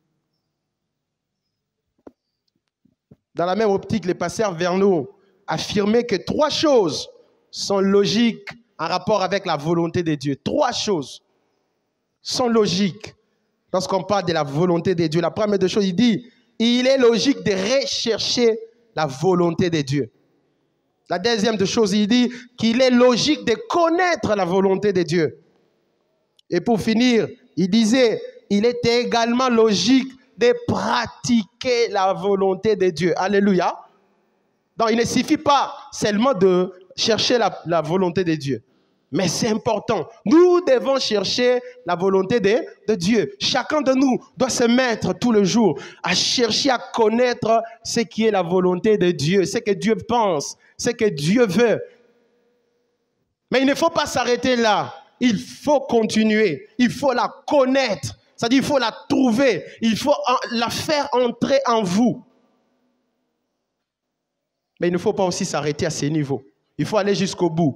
Dans la même optique, le pasteur Verneau affirmait que 3 choses sont logiques en rapport avec la volonté de Dieu. 3 choses sont logiques lorsqu'on parle de la volonté de Dieu. La première des choses, il dit, il est logique de rechercher la volonté de Dieu. La deuxième des choses, il dit qu'il est logique de connaître la volonté de Dieu. Et pour finir, il disait, il était également logique de pratiquer la volonté de Dieu. Alléluia. Donc, il ne suffit pas seulement de chercher la volonté de Dieu. Mais c'est important. Nous devons chercher la volonté de Dieu. Chacun de nous doit se mettre tout le jour à chercher à connaître ce qui est la volonté de Dieu, ce que Dieu pense, ce que Dieu veut. Mais il ne faut pas s'arrêter là. Il faut continuer. Il faut la connaître. C'est-à-dire qu'il faut la trouver. Il faut la faire entrer en vous. Mais il ne faut pas aussi s'arrêter à ce niveau. Il faut aller jusqu'au bout.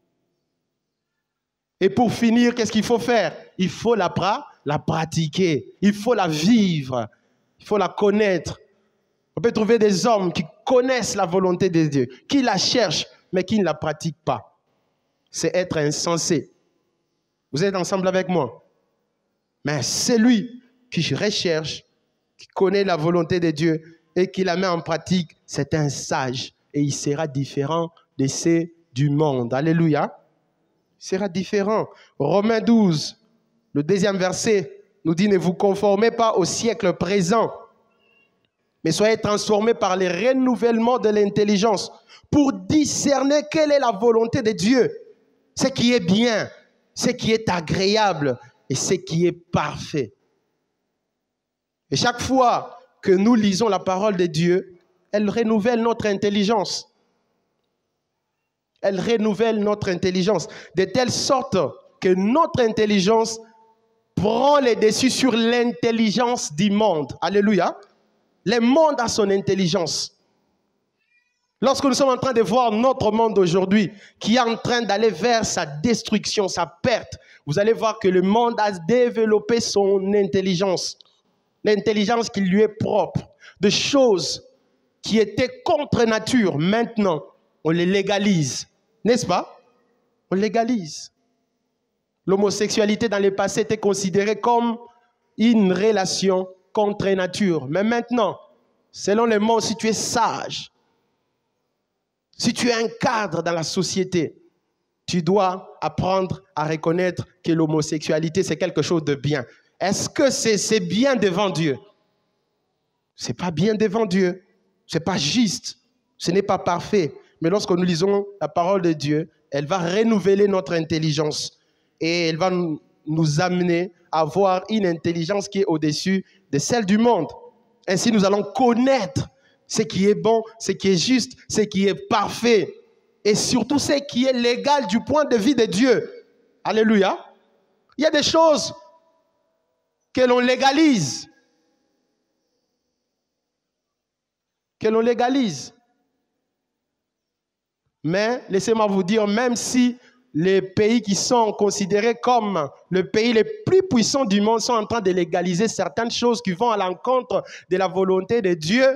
Et pour finir, qu'est-ce qu'il faut faire? Il faut la pratiquer. Il faut la vivre. Il faut la connaître. On peut trouver des hommes qui connaissent la volonté de Dieu, qui la cherchent, mais qui ne la pratiquent pas. C'est être insensé. Vous êtes ensemble avec moi? Mais celui qui recherche, qui connaît la volonté de Dieu et qui la met en pratique, c'est un sage. Et il sera différent de ceux du monde. Alléluia. Il sera différent. Romains 12, le 2e verset, nous dit, ne vous conformez pas au siècle présent, mais soyez transformés par le renouvellement de l'intelligence pour discerner quelle est la volonté de Dieu, ce qui est bien, ce qui est agréable et ce qui est parfait. Et chaque fois que nous lisons la parole de Dieu, elle renouvelle notre intelligence. Elle renouvelle notre intelligence de telle sorte que notre intelligence prend le dessus sur l'intelligence du monde. Alléluia. Le monde a son intelligence. Lorsque nous sommes en train de voir notre monde aujourd'hui qui est en train d'aller vers sa destruction, sa perte, vous allez voir que le monde a développé son intelligence. L'intelligence qui lui est propre. De choses qui étaient contre nature, maintenant, on les légalise. N'est-ce pas? On légalise. L'homosexualité dans le passé était considérée comme une relation contre nature. Mais maintenant, selon le monde, si tu es sage, si tu es un cadre dans la société, tu dois apprendre à reconnaître que l'homosexualité, c'est quelque chose de bien. Est-ce que c'est bien devant Dieu? Ce n'est pas bien devant Dieu. Ce n'est pas juste. Ce n'est pas parfait. Mais lorsque nous lisons la parole de Dieu, elle va renouveler notre intelligence. Et elle va nous amener à avoir une intelligence qui est au-dessus de celle du monde. Ainsi, nous allons connaître ce qui est bon, ce qui est juste, ce qui est parfait. Et surtout, ce qui est légal du point de vue de Dieu. Alléluia. Il y a des choses que l'on légalise. Que l'on légalise. Mais laissez-moi vous dire, même si les pays qui sont considérés comme le pays les plus puissants du monde sont en train de légaliser certaines choses qui vont à l'encontre de la volonté de Dieu,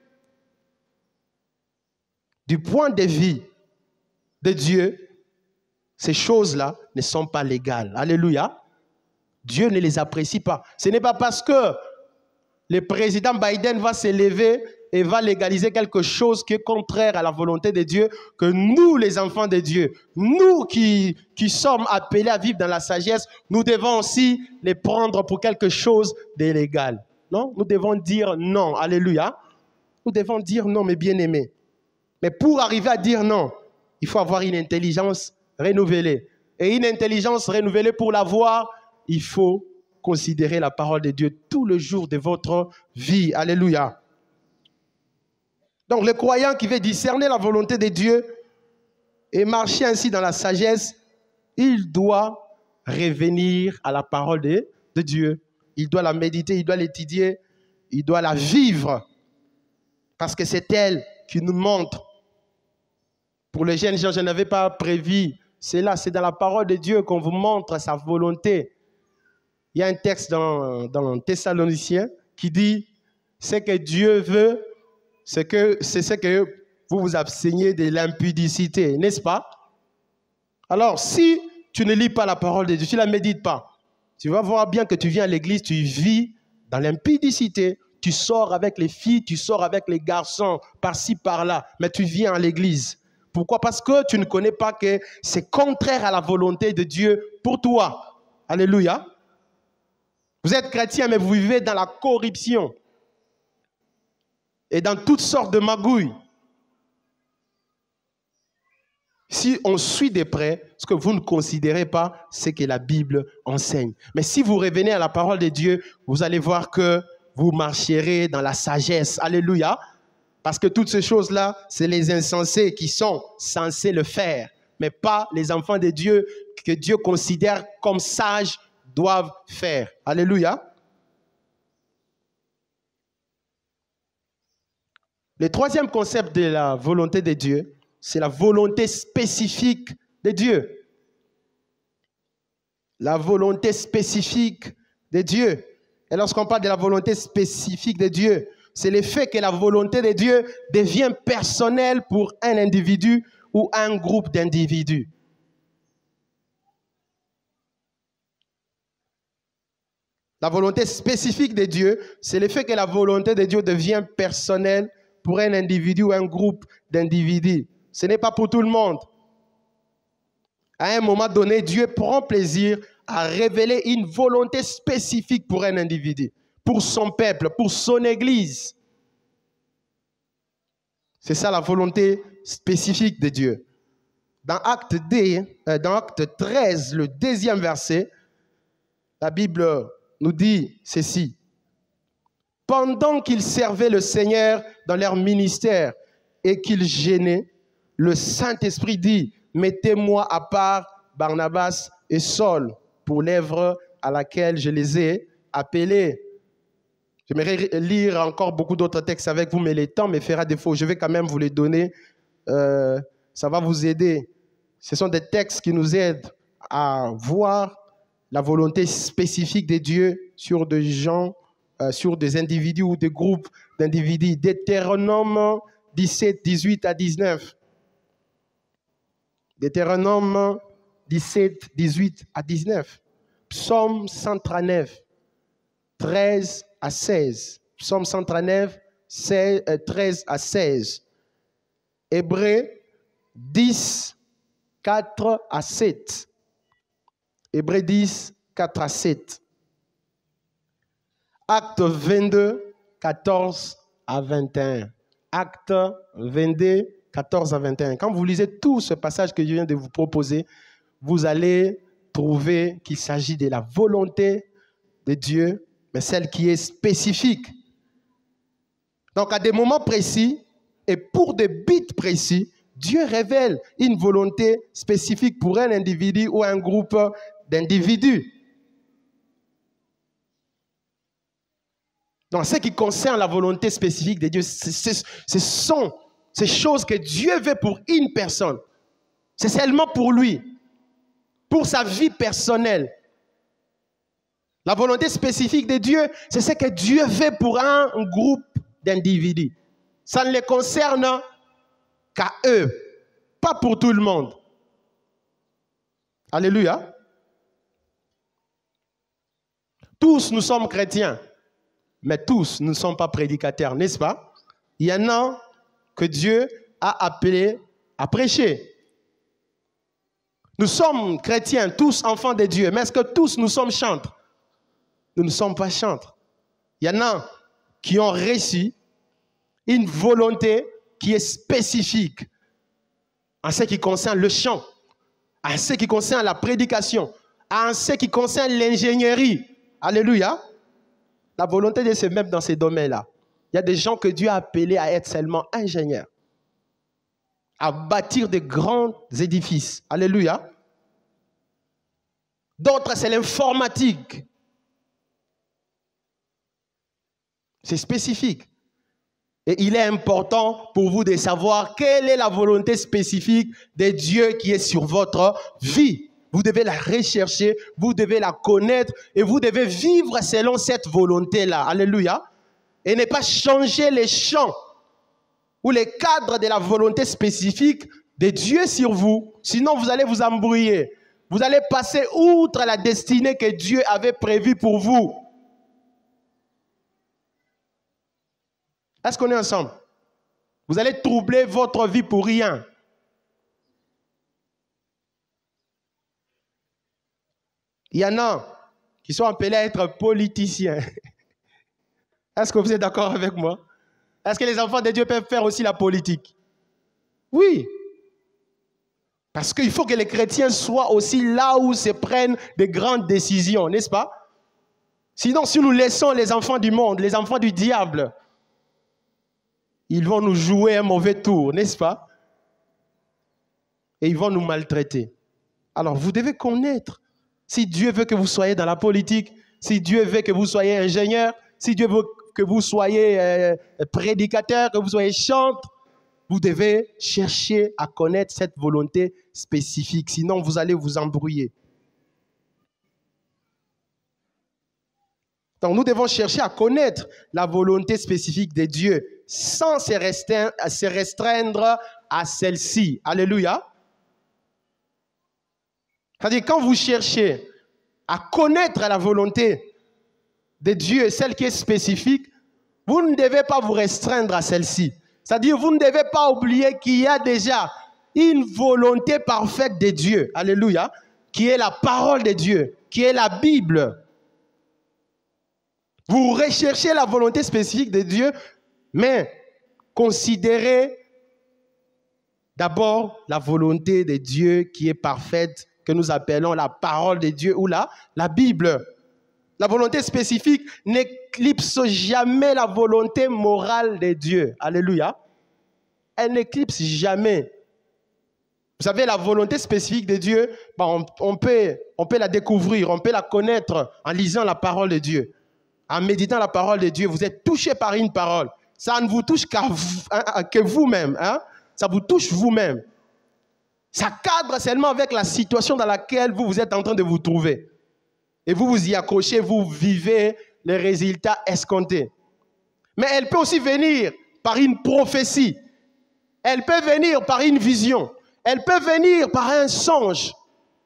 du point de vue de Dieu, ces choses-là ne sont pas légales. Alléluia. Dieu ne les apprécie pas. Ce n'est pas parce que le président Biden va se lever et va légaliser quelque chose qui est contraire à la volonté de Dieu que nous, les enfants de Dieu, nous qui sommes appelés à vivre dans la sagesse, nous devons aussi les prendre pour quelque chose d'illégal. Non? Nous devons dire non. Alléluia. Nous devons dire non, mes bien-aimés. Mais pour arriver à dire non, il faut avoir une intelligence renouvelée. Et une intelligence renouvelée, pour l'avoir, il faut considérer la parole de Dieu tout le jour de votre vie. Alléluia. Donc, le croyant qui veut discerner la volonté de Dieu et marcher ainsi dans la sagesse, il doit revenir à la parole de Dieu. Il doit la méditer, il doit l'étudier, il doit la vivre. Parce que c'est elle qui nous montre. Pour les jeunes gens, je n'avais pas prévu. C'est là, c'est dans la parole de Dieu qu'on vous montre sa volonté. Il y a un texte dans Thessaloniciens qui dit « Ce que Dieu veut, c'est ce que vous vous absteniez de l'impudicité. » N'est-ce pas? Alors, si tu ne lis pas la parole de Dieu, tu ne la médites pas, tu vas voir bien que tu viens à l'église, tu vis dans l'impudicité. Tu sors avec les filles, tu sors avec les garçons, par-ci, par-là, mais tu viens à l'église. Pourquoi? Parce que tu ne connais pas que c'est contraire à la volonté de Dieu pour toi. Alléluia. Vous êtes chrétien, mais vous vivez dans la corruption et dans toutes sortes de magouilles. Si on suit de près ce que vous ne considérez pas, c'est que la Bible enseigne. Mais si vous revenez à la parole de Dieu, vous allez voir que vous marcherez dans la sagesse. Alléluia. Parce que toutes ces choses-là, c'est les insensés qui sont censés le faire, mais pas les enfants de Dieu que Dieu considère comme sages doivent faire. Alléluia. Le troisième concept de la volonté de Dieu, c'est la volonté spécifique de Dieu. La volonté spécifique de Dieu. Et lorsqu'on parle de la volonté spécifique de Dieu, c'est le fait que la volonté de Dieu devient personnelle pour un individu ou un groupe d'individus. La volonté spécifique de Dieu, c'est le fait que la volonté de Dieu devient personnelle pour un individu ou un groupe d'individus. Ce n'est pas pour tout le monde. À un moment donné, Dieu prend plaisir à révéler une volonté spécifique pour un individu, pour son peuple, pour son église. C'est ça la volonté spécifique de Dieu. Dans Acte 13, le 2e verset, la Bible nous dit ceci. Pendant qu'ils servaient le Seigneur dans leur ministère et qu'ils gênaient, le Saint-Esprit dit, mettez-moi à part Barnabas et Saul pour l'œuvre à laquelle je les ai appelés. J'aimerais lire encore beaucoup d'autres textes avec vous, mais le temps me fera défaut. Je vais quand même vous les donner. Ça va vous aider. Ce sont des textes qui nous aident à voir la volonté spécifique de Dieu sur des gens, sur des individus ou des groupes d'individus. Deutéronome 17, 18 à 19. Deutéronome 17, 18 à 19. Psaume 139, 13 à 16. Psaume 139, 13 à 16. Hébreux 10, 4 à 7. Hébreux 10, 4 à 7. Acte 22, 14 à 21. Acte 22, 14 à 21. Quand vous lisez tout ce passage que je viens de vous proposer, vous allez trouver qu'il s'agit de la volonté de Dieu, mais celle qui est spécifique. Donc, à des moments précis et pour des buts précis, Dieu révèle une volonté spécifique pour un individu ou un groupe d'individus. Dans ce qui concerne la volonté spécifique de Dieu, ce sont ces choses que Dieu veut pour une personne. C'est seulement pour lui, pour sa vie personnelle. La volonté spécifique de Dieu, c'est ce que Dieu veut pour un groupe d'individus. Ça ne les concerne qu'à eux, pas pour tout le monde. Alléluia. Tous nous sommes chrétiens, mais tous nous ne sommes pas prédicateurs, n'est-ce pas? Il y en a que Dieu a appelés à prêcher. Nous sommes chrétiens, tous enfants de Dieu, mais est-ce que tous nous sommes chantres? Nous ne sommes pas chantres. Il y en a qui ont reçu une volonté qui est spécifique en ce qui concerne le chant, en ce qui concerne la prédication, en ce qui concerne l'ingénierie. Alléluia. La volonté de se mettre dans ces domaines-là. Il y a des gens que Dieu a appelés à être seulement ingénieurs, à bâtir de grands édifices. Alléluia. D'autres, c'est l'informatique. C'est spécifique. Et il est important pour vous de savoir quelle est la volonté spécifique de Dieu qui est sur votre vie. Vous devez la rechercher, vous devez la connaître et vous devez vivre selon cette volonté-là. Alléluia. Et ne pas changer les champs ou les cadres de la volonté spécifique de Dieu sur vous. Sinon, vous allez vous embrouiller. Vous allez passer outre la destinée que Dieu avait prévue pour vous. Est-ce qu'on est ensemble? Vous allez troubler votre vie pour rien. Il y en a qui sont appelés à être politiciens. Est-ce que vous êtes d'accord avec moi? Est-ce que les enfants de Dieu peuvent faire aussi la politique? Oui. Parce qu'il faut que les chrétiens soient aussi là où se prennent de grandes décisions, n'est-ce pas? Sinon, si nous laissons les enfants du monde, les enfants du diable, ils vont nous jouer un mauvais tour, n'est-ce pas? Et ils vont nous maltraiter. Alors, vous devez connaître. Si Dieu veut que vous soyez dans la politique, si Dieu veut que vous soyez ingénieur, si Dieu veut que vous soyez prédicateur, que vous soyez chanteur, vous devez chercher à connaître cette volonté spécifique. Sinon, vous allez vous embrouiller. Donc, nous devons chercher à connaître la volonté spécifique de Dieu sans se restreindre à celle-ci. Alléluia. C'est-à-dire, quand vous cherchez à connaître la volonté de Dieu, celle qui est spécifique, vous ne devez pas vous restreindre à celle-ci. C'est-à-dire, vous ne devez pas oublier qu'il y a déjà une volonté parfaite de Dieu. Alléluia. Qui est la parole de Dieu, qui est la Bible. Vous recherchez la volonté spécifique de Dieu, mais considérez d'abord la volonté de Dieu qui est parfaite, que nous appelons la parole de Dieu ou la Bible. La volonté spécifique n'éclipse jamais la volonté morale de Dieu. Alléluia. Elle n'éclipse jamais. Vous savez, la volonté spécifique de Dieu, on peut la découvrir, on peut la connaître en lisant la parole de Dieu. En méditant la parole de Dieu, vous êtes touché par une parole. Ça ne vous touche que vous-même. Hein? Ça vous touche vous-même. Ça cadre seulement avec la situation dans laquelle vous êtes en train de vous trouver. Et vous vous y accrochez, vous vivez les résultats escomptés. Mais elle peut aussi venir par une prophétie. Elle peut venir par une vision. Elle peut venir par un songe.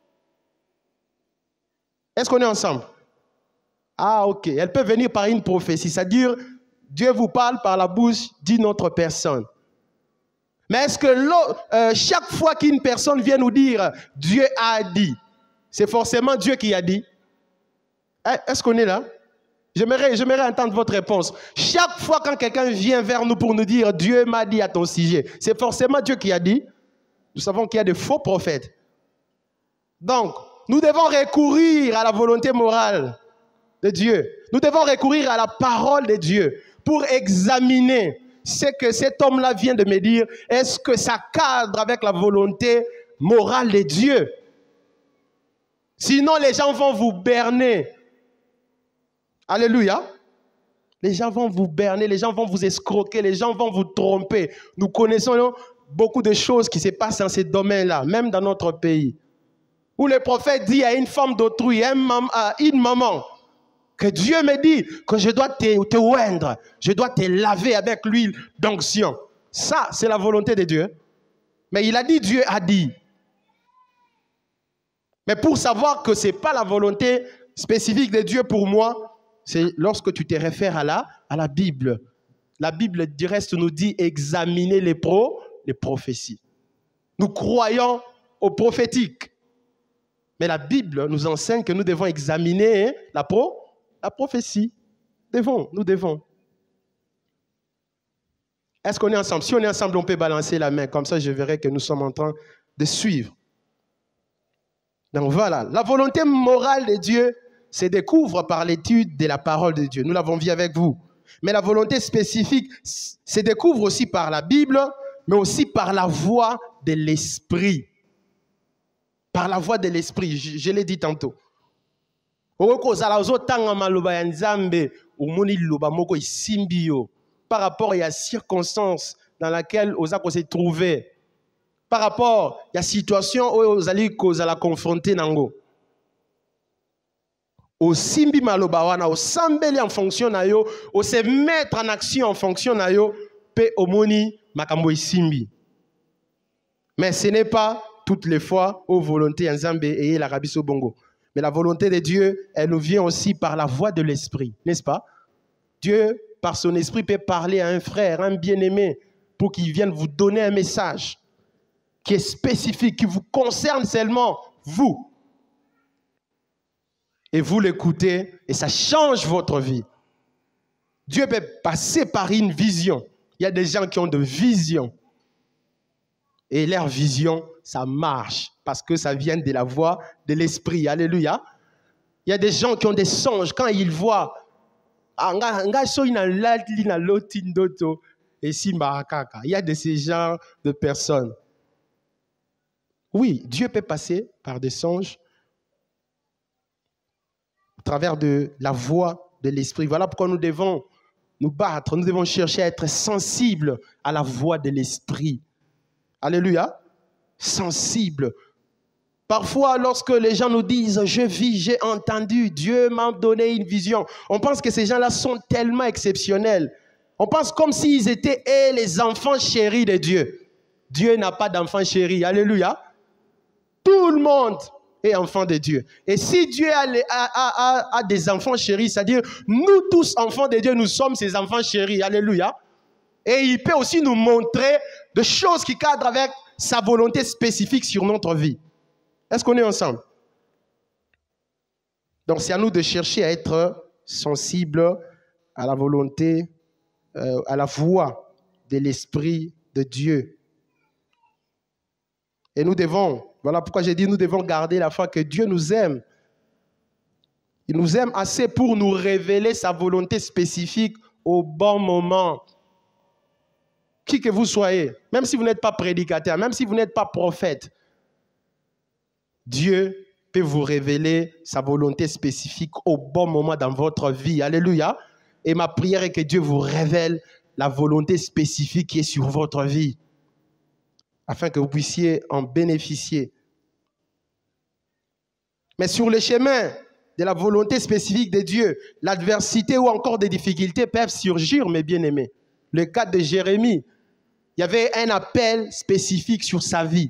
Est-ce qu'on est ensemble? Ah, ok. Elle peut venir par une prophétie. C'est-à-dire, Dieu vous parle par la bouche d'une autre personne. Mais est-ce que chaque fois qu'une personne vient nous dire « Dieu a dit », c'est forcément Dieu qui a dit? Est-ce qu'on est là? J'aimerais entendre votre réponse. Chaque fois quand quelqu'un vient vers nous pour nous dire « Dieu m'a dit à ton sujet », c'est forcément Dieu qui a dit? Nous savons qu'il y a de faux prophètes. Donc, nous devons recourir à la volonté morale de Dieu. Nous devons recourir à la parole de Dieu pour examiner ce que cet homme-là vient de me dire. Est-ce que ça cadre avec la volonté morale de Dieu? Sinon, les gens vont vous berner. Alléluia. Les gens vont vous berner, les gens vont vous escroquer, les gens vont vous tromper. Nous connaissons beaucoup de choses qui se passent dans ces domaines-là, même dans notre pays. Où le prophète dit à une femme d'autrui, à une maman, que Dieu me dit que je dois te oindre, je dois te laver avec l'huile d'onction. Ça, c'est la volonté de Dieu. Mais il a dit, Dieu a dit. Mais pour savoir que ce n'est pas la volonté spécifique de Dieu pour moi, c'est lorsque tu te réfères à la Bible. La Bible du reste nous dit examiner les prophéties. Nous croyons au prophétique. Mais la Bible nous enseigne que nous devons examiner la prophétie. Nous devons. Est-ce qu'on est ensemble? Si on est ensemble, on peut balancer la main. Comme ça, je verrai que nous sommes en train de suivre. Donc voilà, la volonté morale de Dieu se découvre par l'étude de la parole de Dieu. Nous l'avons vu avec vous. Mais la volonté spécifique se découvre aussi par la Bible, mais aussi par la voix de l'Esprit. Par la voix de l'Esprit, je l'ai dit tantôt. Par rapport à la circonstance dans laquelle on s'est trouvé, par rapport à la situation où on allait confronter nango. Au simbi malobawana, au sambeli en fonction na yo, au se mettre en action en fonction na yo, pe omoni makambo simbi. Mais ce n'est pas toutes les fois aux volontés en Zambé et l'Arabie au Bongo. Mais la volonté de Dieu, elle nous vient aussi par la voix de l'Esprit, n'est-ce pas? Dieu, par son Esprit, peut parler à un frère, un bien-aimé, pour qu'il vienne vous donner un message qui est spécifique, qui vous concerne seulement vous. Et vous l'écoutez et ça change votre vie. Dieu peut passer par une vision. Il y a des gens qui ont de visions. Et leur vision, ça marche parce que ça vient de la voix de l'Esprit. Alléluia. Il y a des gens qui ont des songes. Quand ils voient, il y a de ces genres de personnes. Oui, Dieu peut passer par des songes à travers de la voix de l'Esprit. Voilà pourquoi nous devons nous battre, nous devons chercher à être sensibles à la voix de l'Esprit. Alléluia. Sensibles. Parfois, lorsque les gens nous disent « Je vis, j'ai entendu, Dieu m'a donné une vision », on pense que ces gens-là sont tellement exceptionnels. On pense comme s'ils étaient les enfants chéris de Dieu. Dieu n'a pas d'enfants chéris. Alléluia. Tout le monde est enfant de Dieu. Et si Dieu a des enfants chéris, c'est-à-dire nous tous, enfants de Dieu, nous sommes ses enfants chéris. Alléluia. Et il peut aussi nous montrer des choses qui cadrent avec sa volonté spécifique sur notre vie. Est-ce qu'on est ensemble? Donc c'est à nous de chercher à être sensibles à la volonté, à la voix de l'Esprit de Dieu. Et nous devons, voilà pourquoi j'ai dit, nous devons garder la foi que Dieu nous aime. Il nous aime assez pour nous révéler sa volonté spécifique au bon moment. Qui que vous soyez, même si vous n'êtes pas prédicateur, même si vous n'êtes pas prophète, Dieu peut vous révéler sa volonté spécifique au bon moment dans votre vie. Alléluia. Et ma prière est que Dieu vous révèle la volonté spécifique qui est sur votre vie, afin que vous puissiez en bénéficier. Mais sur le chemin de la volonté spécifique de Dieu, l'adversité ou encore des difficultés peuvent surgir, mes bien-aimés. Le cas de Jérémie, il y avait un appel spécifique sur sa vie.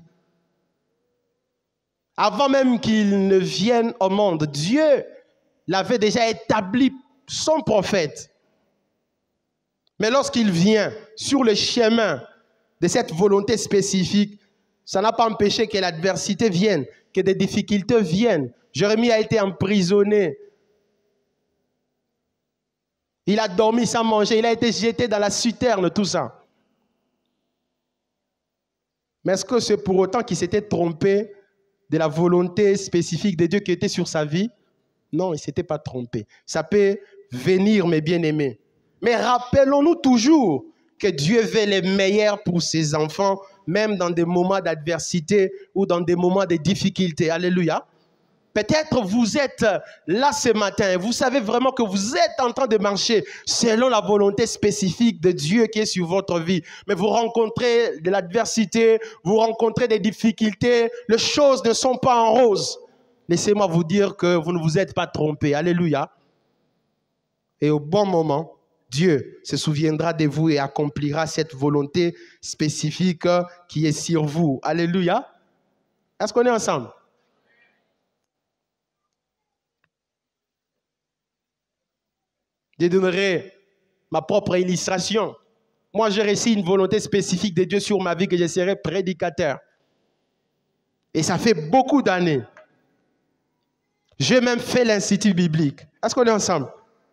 Avant même qu'il ne vienne au monde, Dieu l'avait déjà établi son prophète. Mais lorsqu'il vient sur le chemin de cette volonté spécifique, ça n'a pas empêché que l'adversité vienne, que des difficultés viennent. Jérémie a été emprisonné. Il a dormi sans manger. Il a été jeté dans la citerne, tout ça. Mais est-ce que c'est pour autant qu'il s'était trompé de la volonté spécifique de Dieu qui était sur sa vie? Non, il ne s'était pas trompé. Ça peut venir, mes bien-aimés. Mais rappelons-nous toujours que Dieu veut le meilleur pour ses enfants, même dans des moments d'adversité ou dans des moments de difficulté. Alléluia. Peut-être vous êtes là ce matin et vous savez vraiment que vous êtes en train de marcher selon la volonté spécifique de Dieu qui est sur votre vie. Mais vous rencontrez de l'adversité, vous rencontrez des difficultés, les choses ne sont pas en rose. Laissez-moi vous dire que vous ne vous êtes pas trompé. Alléluia. Et au bon moment, Dieu se souviendra de vous et accomplira cette volonté spécifique qui est sur vous. Alléluia. Est-ce qu'on est ensemble? Je donnerai ma propre illustration. Moi, j'ai reçu une volonté spécifique de Dieu sur ma vie que je serai prédicateur. Et ça fait beaucoup d'années. J'ai même fait l'institut biblique. Est-ce qu'on est ensemble?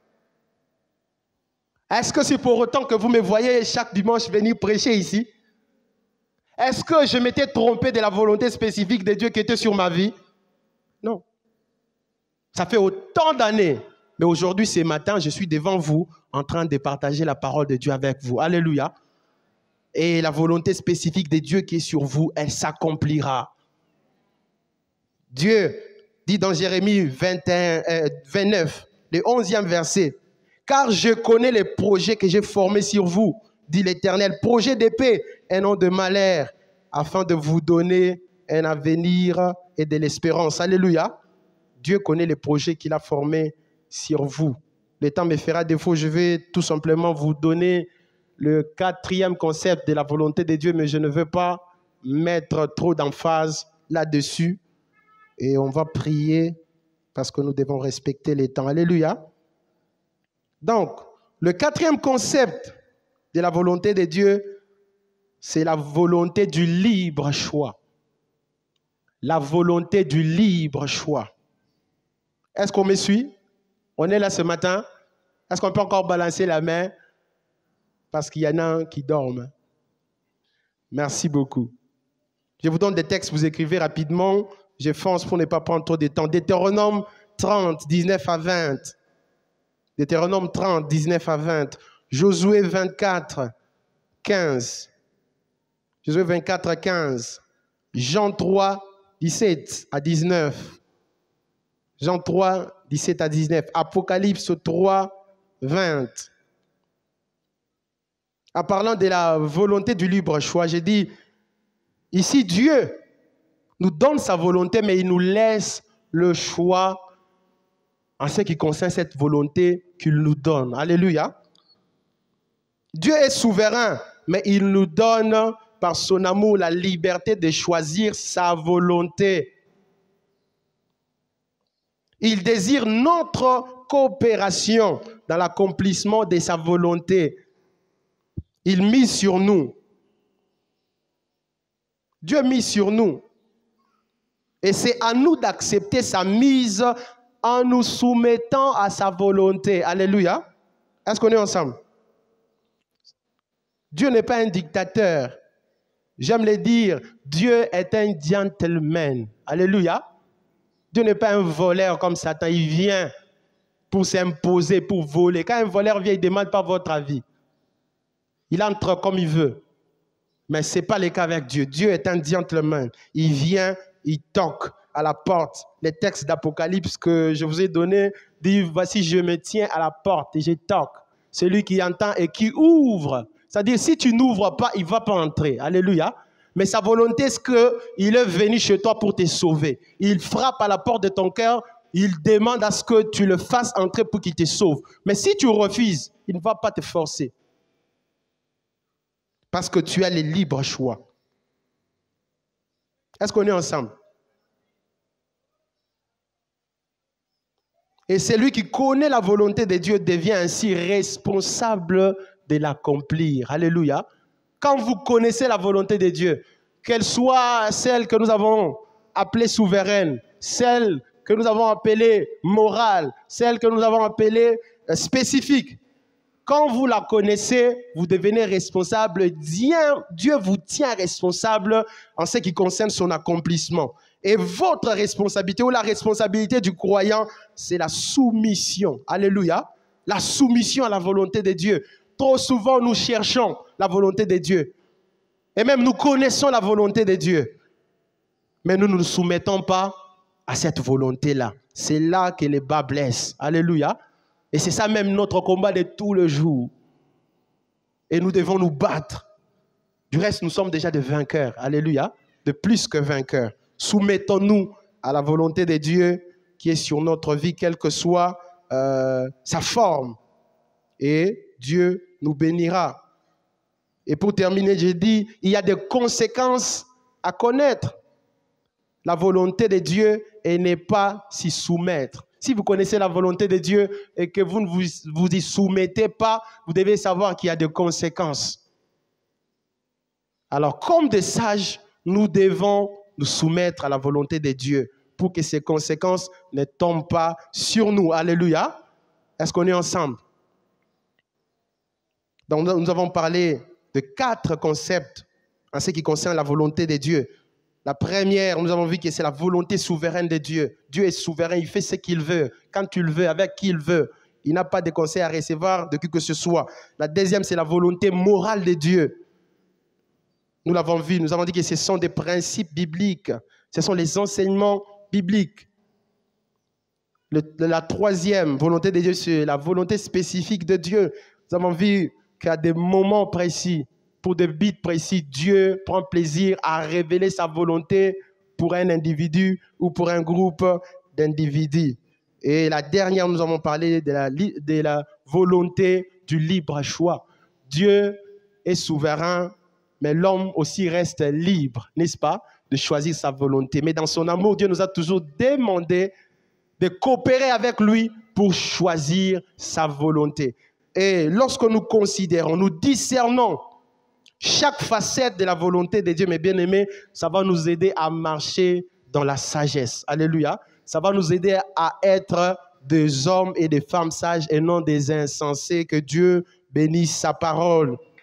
Est-ce que c'est pour autant que vous me voyez chaque dimanche venir prêcher ici? Est-ce que je m'étais trompé de la volonté spécifique de Dieu qui était sur ma vie? Non. Ça fait autant d'années. Mais aujourd'hui, ce matin, je suis devant vous en train de partager la parole de Dieu avec vous. Alléluia. Et la volonté spécifique de Dieu qui est sur vous, elle s'accomplira. Dieu dit dans Jérémie 29, le 11e verset, « Car je connais les projets que j'ai formés sur vous, dit l'Éternel, projet de paix et non de malheur, afin de vous donner un avenir et de l'espérance. » Alléluia. Dieu connaît les projets qu'il a formés sur vous. Le temps me fera défaut, je vais tout simplement vous donner le 4e concept de la volonté de Dieu, mais je ne veux pas mettre trop d'emphase là-dessus. Et on va prier parce que nous devons respecter les temps. Alléluia. Donc, le 4e concept de la volonté de Dieu, c'est la volonté du libre choix. La volonté du libre choix. Est-ce qu'on me suit? On est là ce matin. Est-ce qu'on peut encore balancer la main? Parce qu'il y en a un qui dorment. Merci beaucoup. Je vous donne des textes, vous écrivez rapidement. Je fonce pour ne pas prendre trop de temps. Deutéronome 30, 19 à 20. Deutéronome 30, 19 à 20. Josué 24, 15. Josué 24, 15. Jean 3, 17 à 19. Jean 3, 17 à 19. Apocalypse 3, 20. En parlant de la volonté du libre choix, j'ai dit, ici Dieu nous donne sa volonté, mais il nous laisse le choix en ce qui concerne cette volonté qu'il nous donne. Alléluia. Dieu est souverain, mais il nous donne par son amour la liberté de choisir sa volonté. Il désire notre coopération dans l'accomplissement de sa volonté. Il mise sur nous. Dieu mise sur nous. Et c'est à nous d'accepter sa mise en nous soumettant à sa volonté. Alléluia. Est-ce qu'on est ensemble? Dieu n'est pas un dictateur. J'aime le dire, Dieu est un gentleman. Alléluia. Dieu n'est pas un voleur comme Satan. Il vient pour s'imposer, pour voler. Quand un voleur vient, il ne demande pas votre avis. Il entre comme il veut. Mais ce n'est pas le cas avec Dieu. Dieu est un gentleman. Il vient, il toque à la porte. Les textes d'Apocalypse que je vous ai donnés disent, voici, je me tiens à la porte et je toque. Celui qui entend et qui ouvre. C'est-à-dire, si tu n'ouvres pas, il ne va pas entrer. Alléluia. Mais sa volonté, c'est qu'il est venu chez toi pour te sauver. Il frappe à la porte de ton cœur. Il demande à ce que tu le fasses entrer pour qu'il te sauve. Mais si tu refuses, il ne va pas te forcer. Parce que tu as le libre choix. Est-ce qu'on est ensemble? Et celui qui connaît la volonté de Dieu devient ainsi responsable de l'accomplir. Alléluia. Quand vous connaissez la volonté de Dieu, qu'elle soit celle que nous avons appelée souveraine, celle que nous avons appelée morale, celle que nous avons appelée spécifique, quand vous la connaissez, vous devenez responsable. Dieu vous tient responsable en ce qui concerne son accomplissement. Et votre responsabilité ou la responsabilité du croyant, c'est la soumission. Alléluia. La soumission à la volonté de Dieu. Trop souvent, nous cherchons la volonté de Dieu. Et même nous connaissons la volonté de Dieu. Mais nous ne nous soumettons pas à cette volonté-là. C'est là que les bas blessent. Alléluia. Et c'est ça même notre combat de tous les jours. Et nous devons nous battre. Du reste, nous sommes déjà des vainqueurs. Alléluia. De plus que vainqueurs. Soumettons-nous à la volonté de Dieu qui est sur notre vie, quelle que soit sa forme. Et Dieu nous bénira. Et pour terminer, j'ai dit, il y a des conséquences à connaître. La volonté de Dieu et n'est pas s'y soumettre. Si vous connaissez la volonté de Dieu et que vous ne vous y soumettez pas, vous devez savoir qu'il y a des conséquences. Alors, comme des sages, nous devons nous soumettre à la volonté de Dieu pour que ces conséquences ne tombent pas sur nous. Alléluia. Est-ce qu'on est ensemble? Donc, nous avons parlé de 4 concepts en ce qui concerne la volonté de Dieu. La première, nous avons vu que c'est la volonté souveraine de Dieu. Dieu est souverain, il fait ce qu'il veut, quand il veut, avec qui il veut. Il n'a pas de conseil à recevoir de qui que ce soit. La deuxième, c'est la volonté morale de Dieu. Nous l'avons vu, nous avons dit que ce sont des principes bibliques. Ce sont les enseignements bibliques. La troisième volonté de Dieu, c'est la volonté spécifique de Dieu. Nous avons vu qu'à des moments précis, pour des buts précis, Dieu prend plaisir à révéler sa volonté pour un individu ou pour un groupe d'individus. Et la dernière, nous avons parlé de la volonté du libre choix. Dieu est souverain, mais l'homme aussi reste libre, n'est-ce pas, de choisir sa volonté. Mais dans son amour, Dieu nous a toujours demandé de coopérer avec lui pour choisir sa volonté. Et lorsque nous considérons, nous discernons chaque facette de la volonté de Dieu, mes bien-aimés, ça va nous aider à marcher dans la sagesse. Alléluia. Ça va nous aider à être des hommes et des femmes sages et non des insensés. Que Dieu bénisse sa parole.